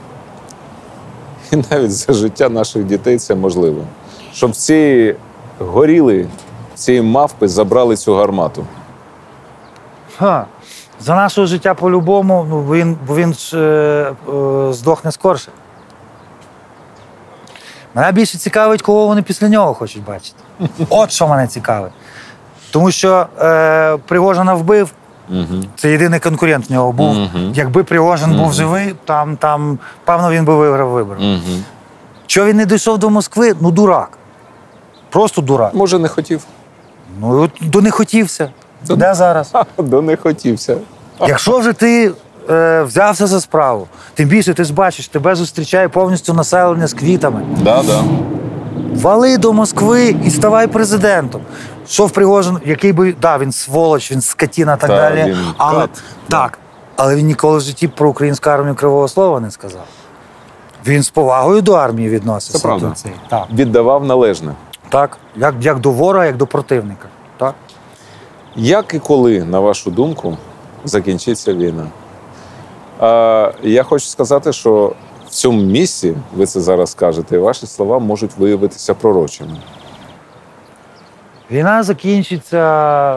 і навіть за життя наших дітей це можливо? Щоб ці горіли, ці мавпи забрали цю гармату. Ха. За нашого життя по-любому, ну, він, бо він ж е, е, здохне скорше. Мене більше цікавить, кого вони після нього хочуть бачити. От що мене цікавить. Тому що е, Пригожина вбив, Угу. це єдиний конкурент в нього був. Мгм. Якби Пригожин був живий, там, там, певно, він би виграв вибори. Угу. Чого він не дійшов до Москви? Ну, дурак. Просто дурак. Може, не хотів? Ну, от до не хотівся. Де зараз? Ха, до не хотівся. Якщо вже ти е, взявся за справу, тим більше ти ж бачиш, тебе зустрічає повністю населення з квітами. Да, да. Вали до Москви і ставай президентом. Що в Пригожин, який би, да, він сволоч, він скотіна, так Та, далі. він Але, кат. так, але він ніколи в житті про українську армію кривого слова не сказав. Він з повагою до армії відносився. Це правда. до цієї. Так, Віддавав належне. так. Як, як до ворога, як до противника. Так. Як і коли, на вашу думку, закінчиться війна? А, я хочу сказати, що в цьому місці, ви це зараз кажете, і ваші слова можуть виявитися пророчими. Війна закінчиться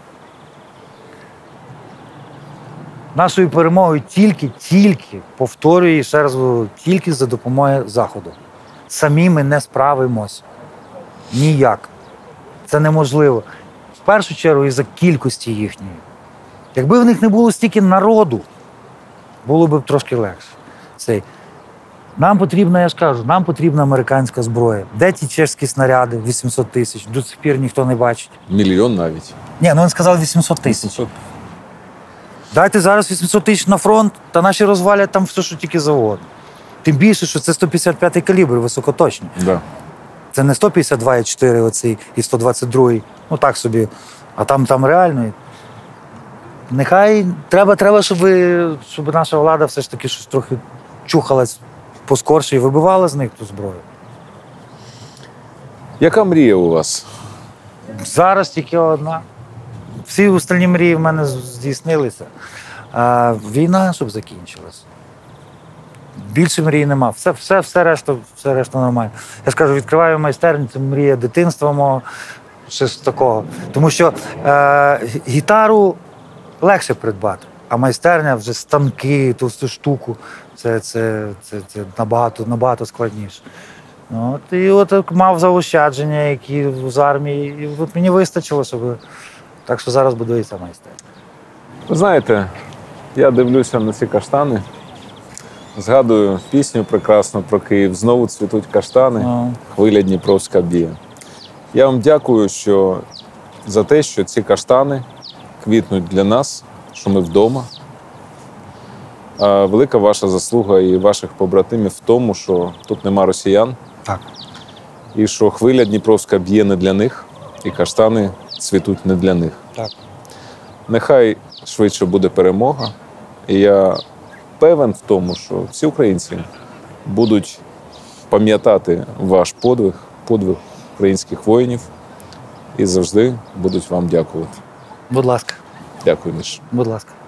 нашою перемогою тільки, тільки, повторюю і ще раз говорю, тільки за допомогою Заходу. Самі ми не справимось. Ніяк. Це неможливо. В першу чергу із-за кількості їхньої. Якби в них не було стільки народу, було б трошки легше. Цей. Нам потрібна, я ж кажу, нам потрібна американська зброя. Де ті чешські снаряди, вісімсот тисяч? До сих пір ніхто не бачить. Мільйон навіть. Ні, ну він сказав вісімсот тисяч. Дайте зараз вісімсот тисяч на фронт, та наші розвалять там все, що тільки завгодно. Тим більше, що це сто п'ятдесят п'ятий калібр, високоточний. Да. Це не сто п'ятдесят два і чотири оцей і сто двадцять другий, ну так собі, а там, там реально. Нехай треба, треба, щоб, ви- щоб наша влада все ж таки щось трохи чухалась поскорше і вибивала з них ту зброю. Яка мрія у вас? Зараз тільки одна. Всі остальні мрії в мене здійснилися. А війна, щоб закінчилась. Більше мрій нема. Все, все, все, решта, все решта нормально. Я скажу, відкриваю майстерню, це мрія дитинства мого, щось такого. Тому що е, гітару легше придбати, а майстерня вже станки, ту всю штуку. Це, це, це, це набагато, набагато складніше. Ну, от, і от мав заощадження, які з армії, і от мені вистачило, щоб. Так що зараз будується майстерня. Ви знаєте, я дивлюся на ці каштани, згадую пісню прекрасну про Київ. Знову цвітуть каштани, Ну. хвиля Дніпровська б'є. Я вам дякую, що за те, що ці каштани квітнуть для нас, що ми вдома. А велика ваша заслуга і ваших побратимів в тому, що тут нема росіян, Так. і що хвиля Дніпровська б'є не для них, і каштани цвітуть не для них. Так. Нехай швидше буде перемога. І я певен в тому, що всі українці будуть пам'ятати ваш подвиг, подвиг українських воїнів, і завжди будуть вам дякувати. Будь ласка. Дякую, Міш. Будь ласка.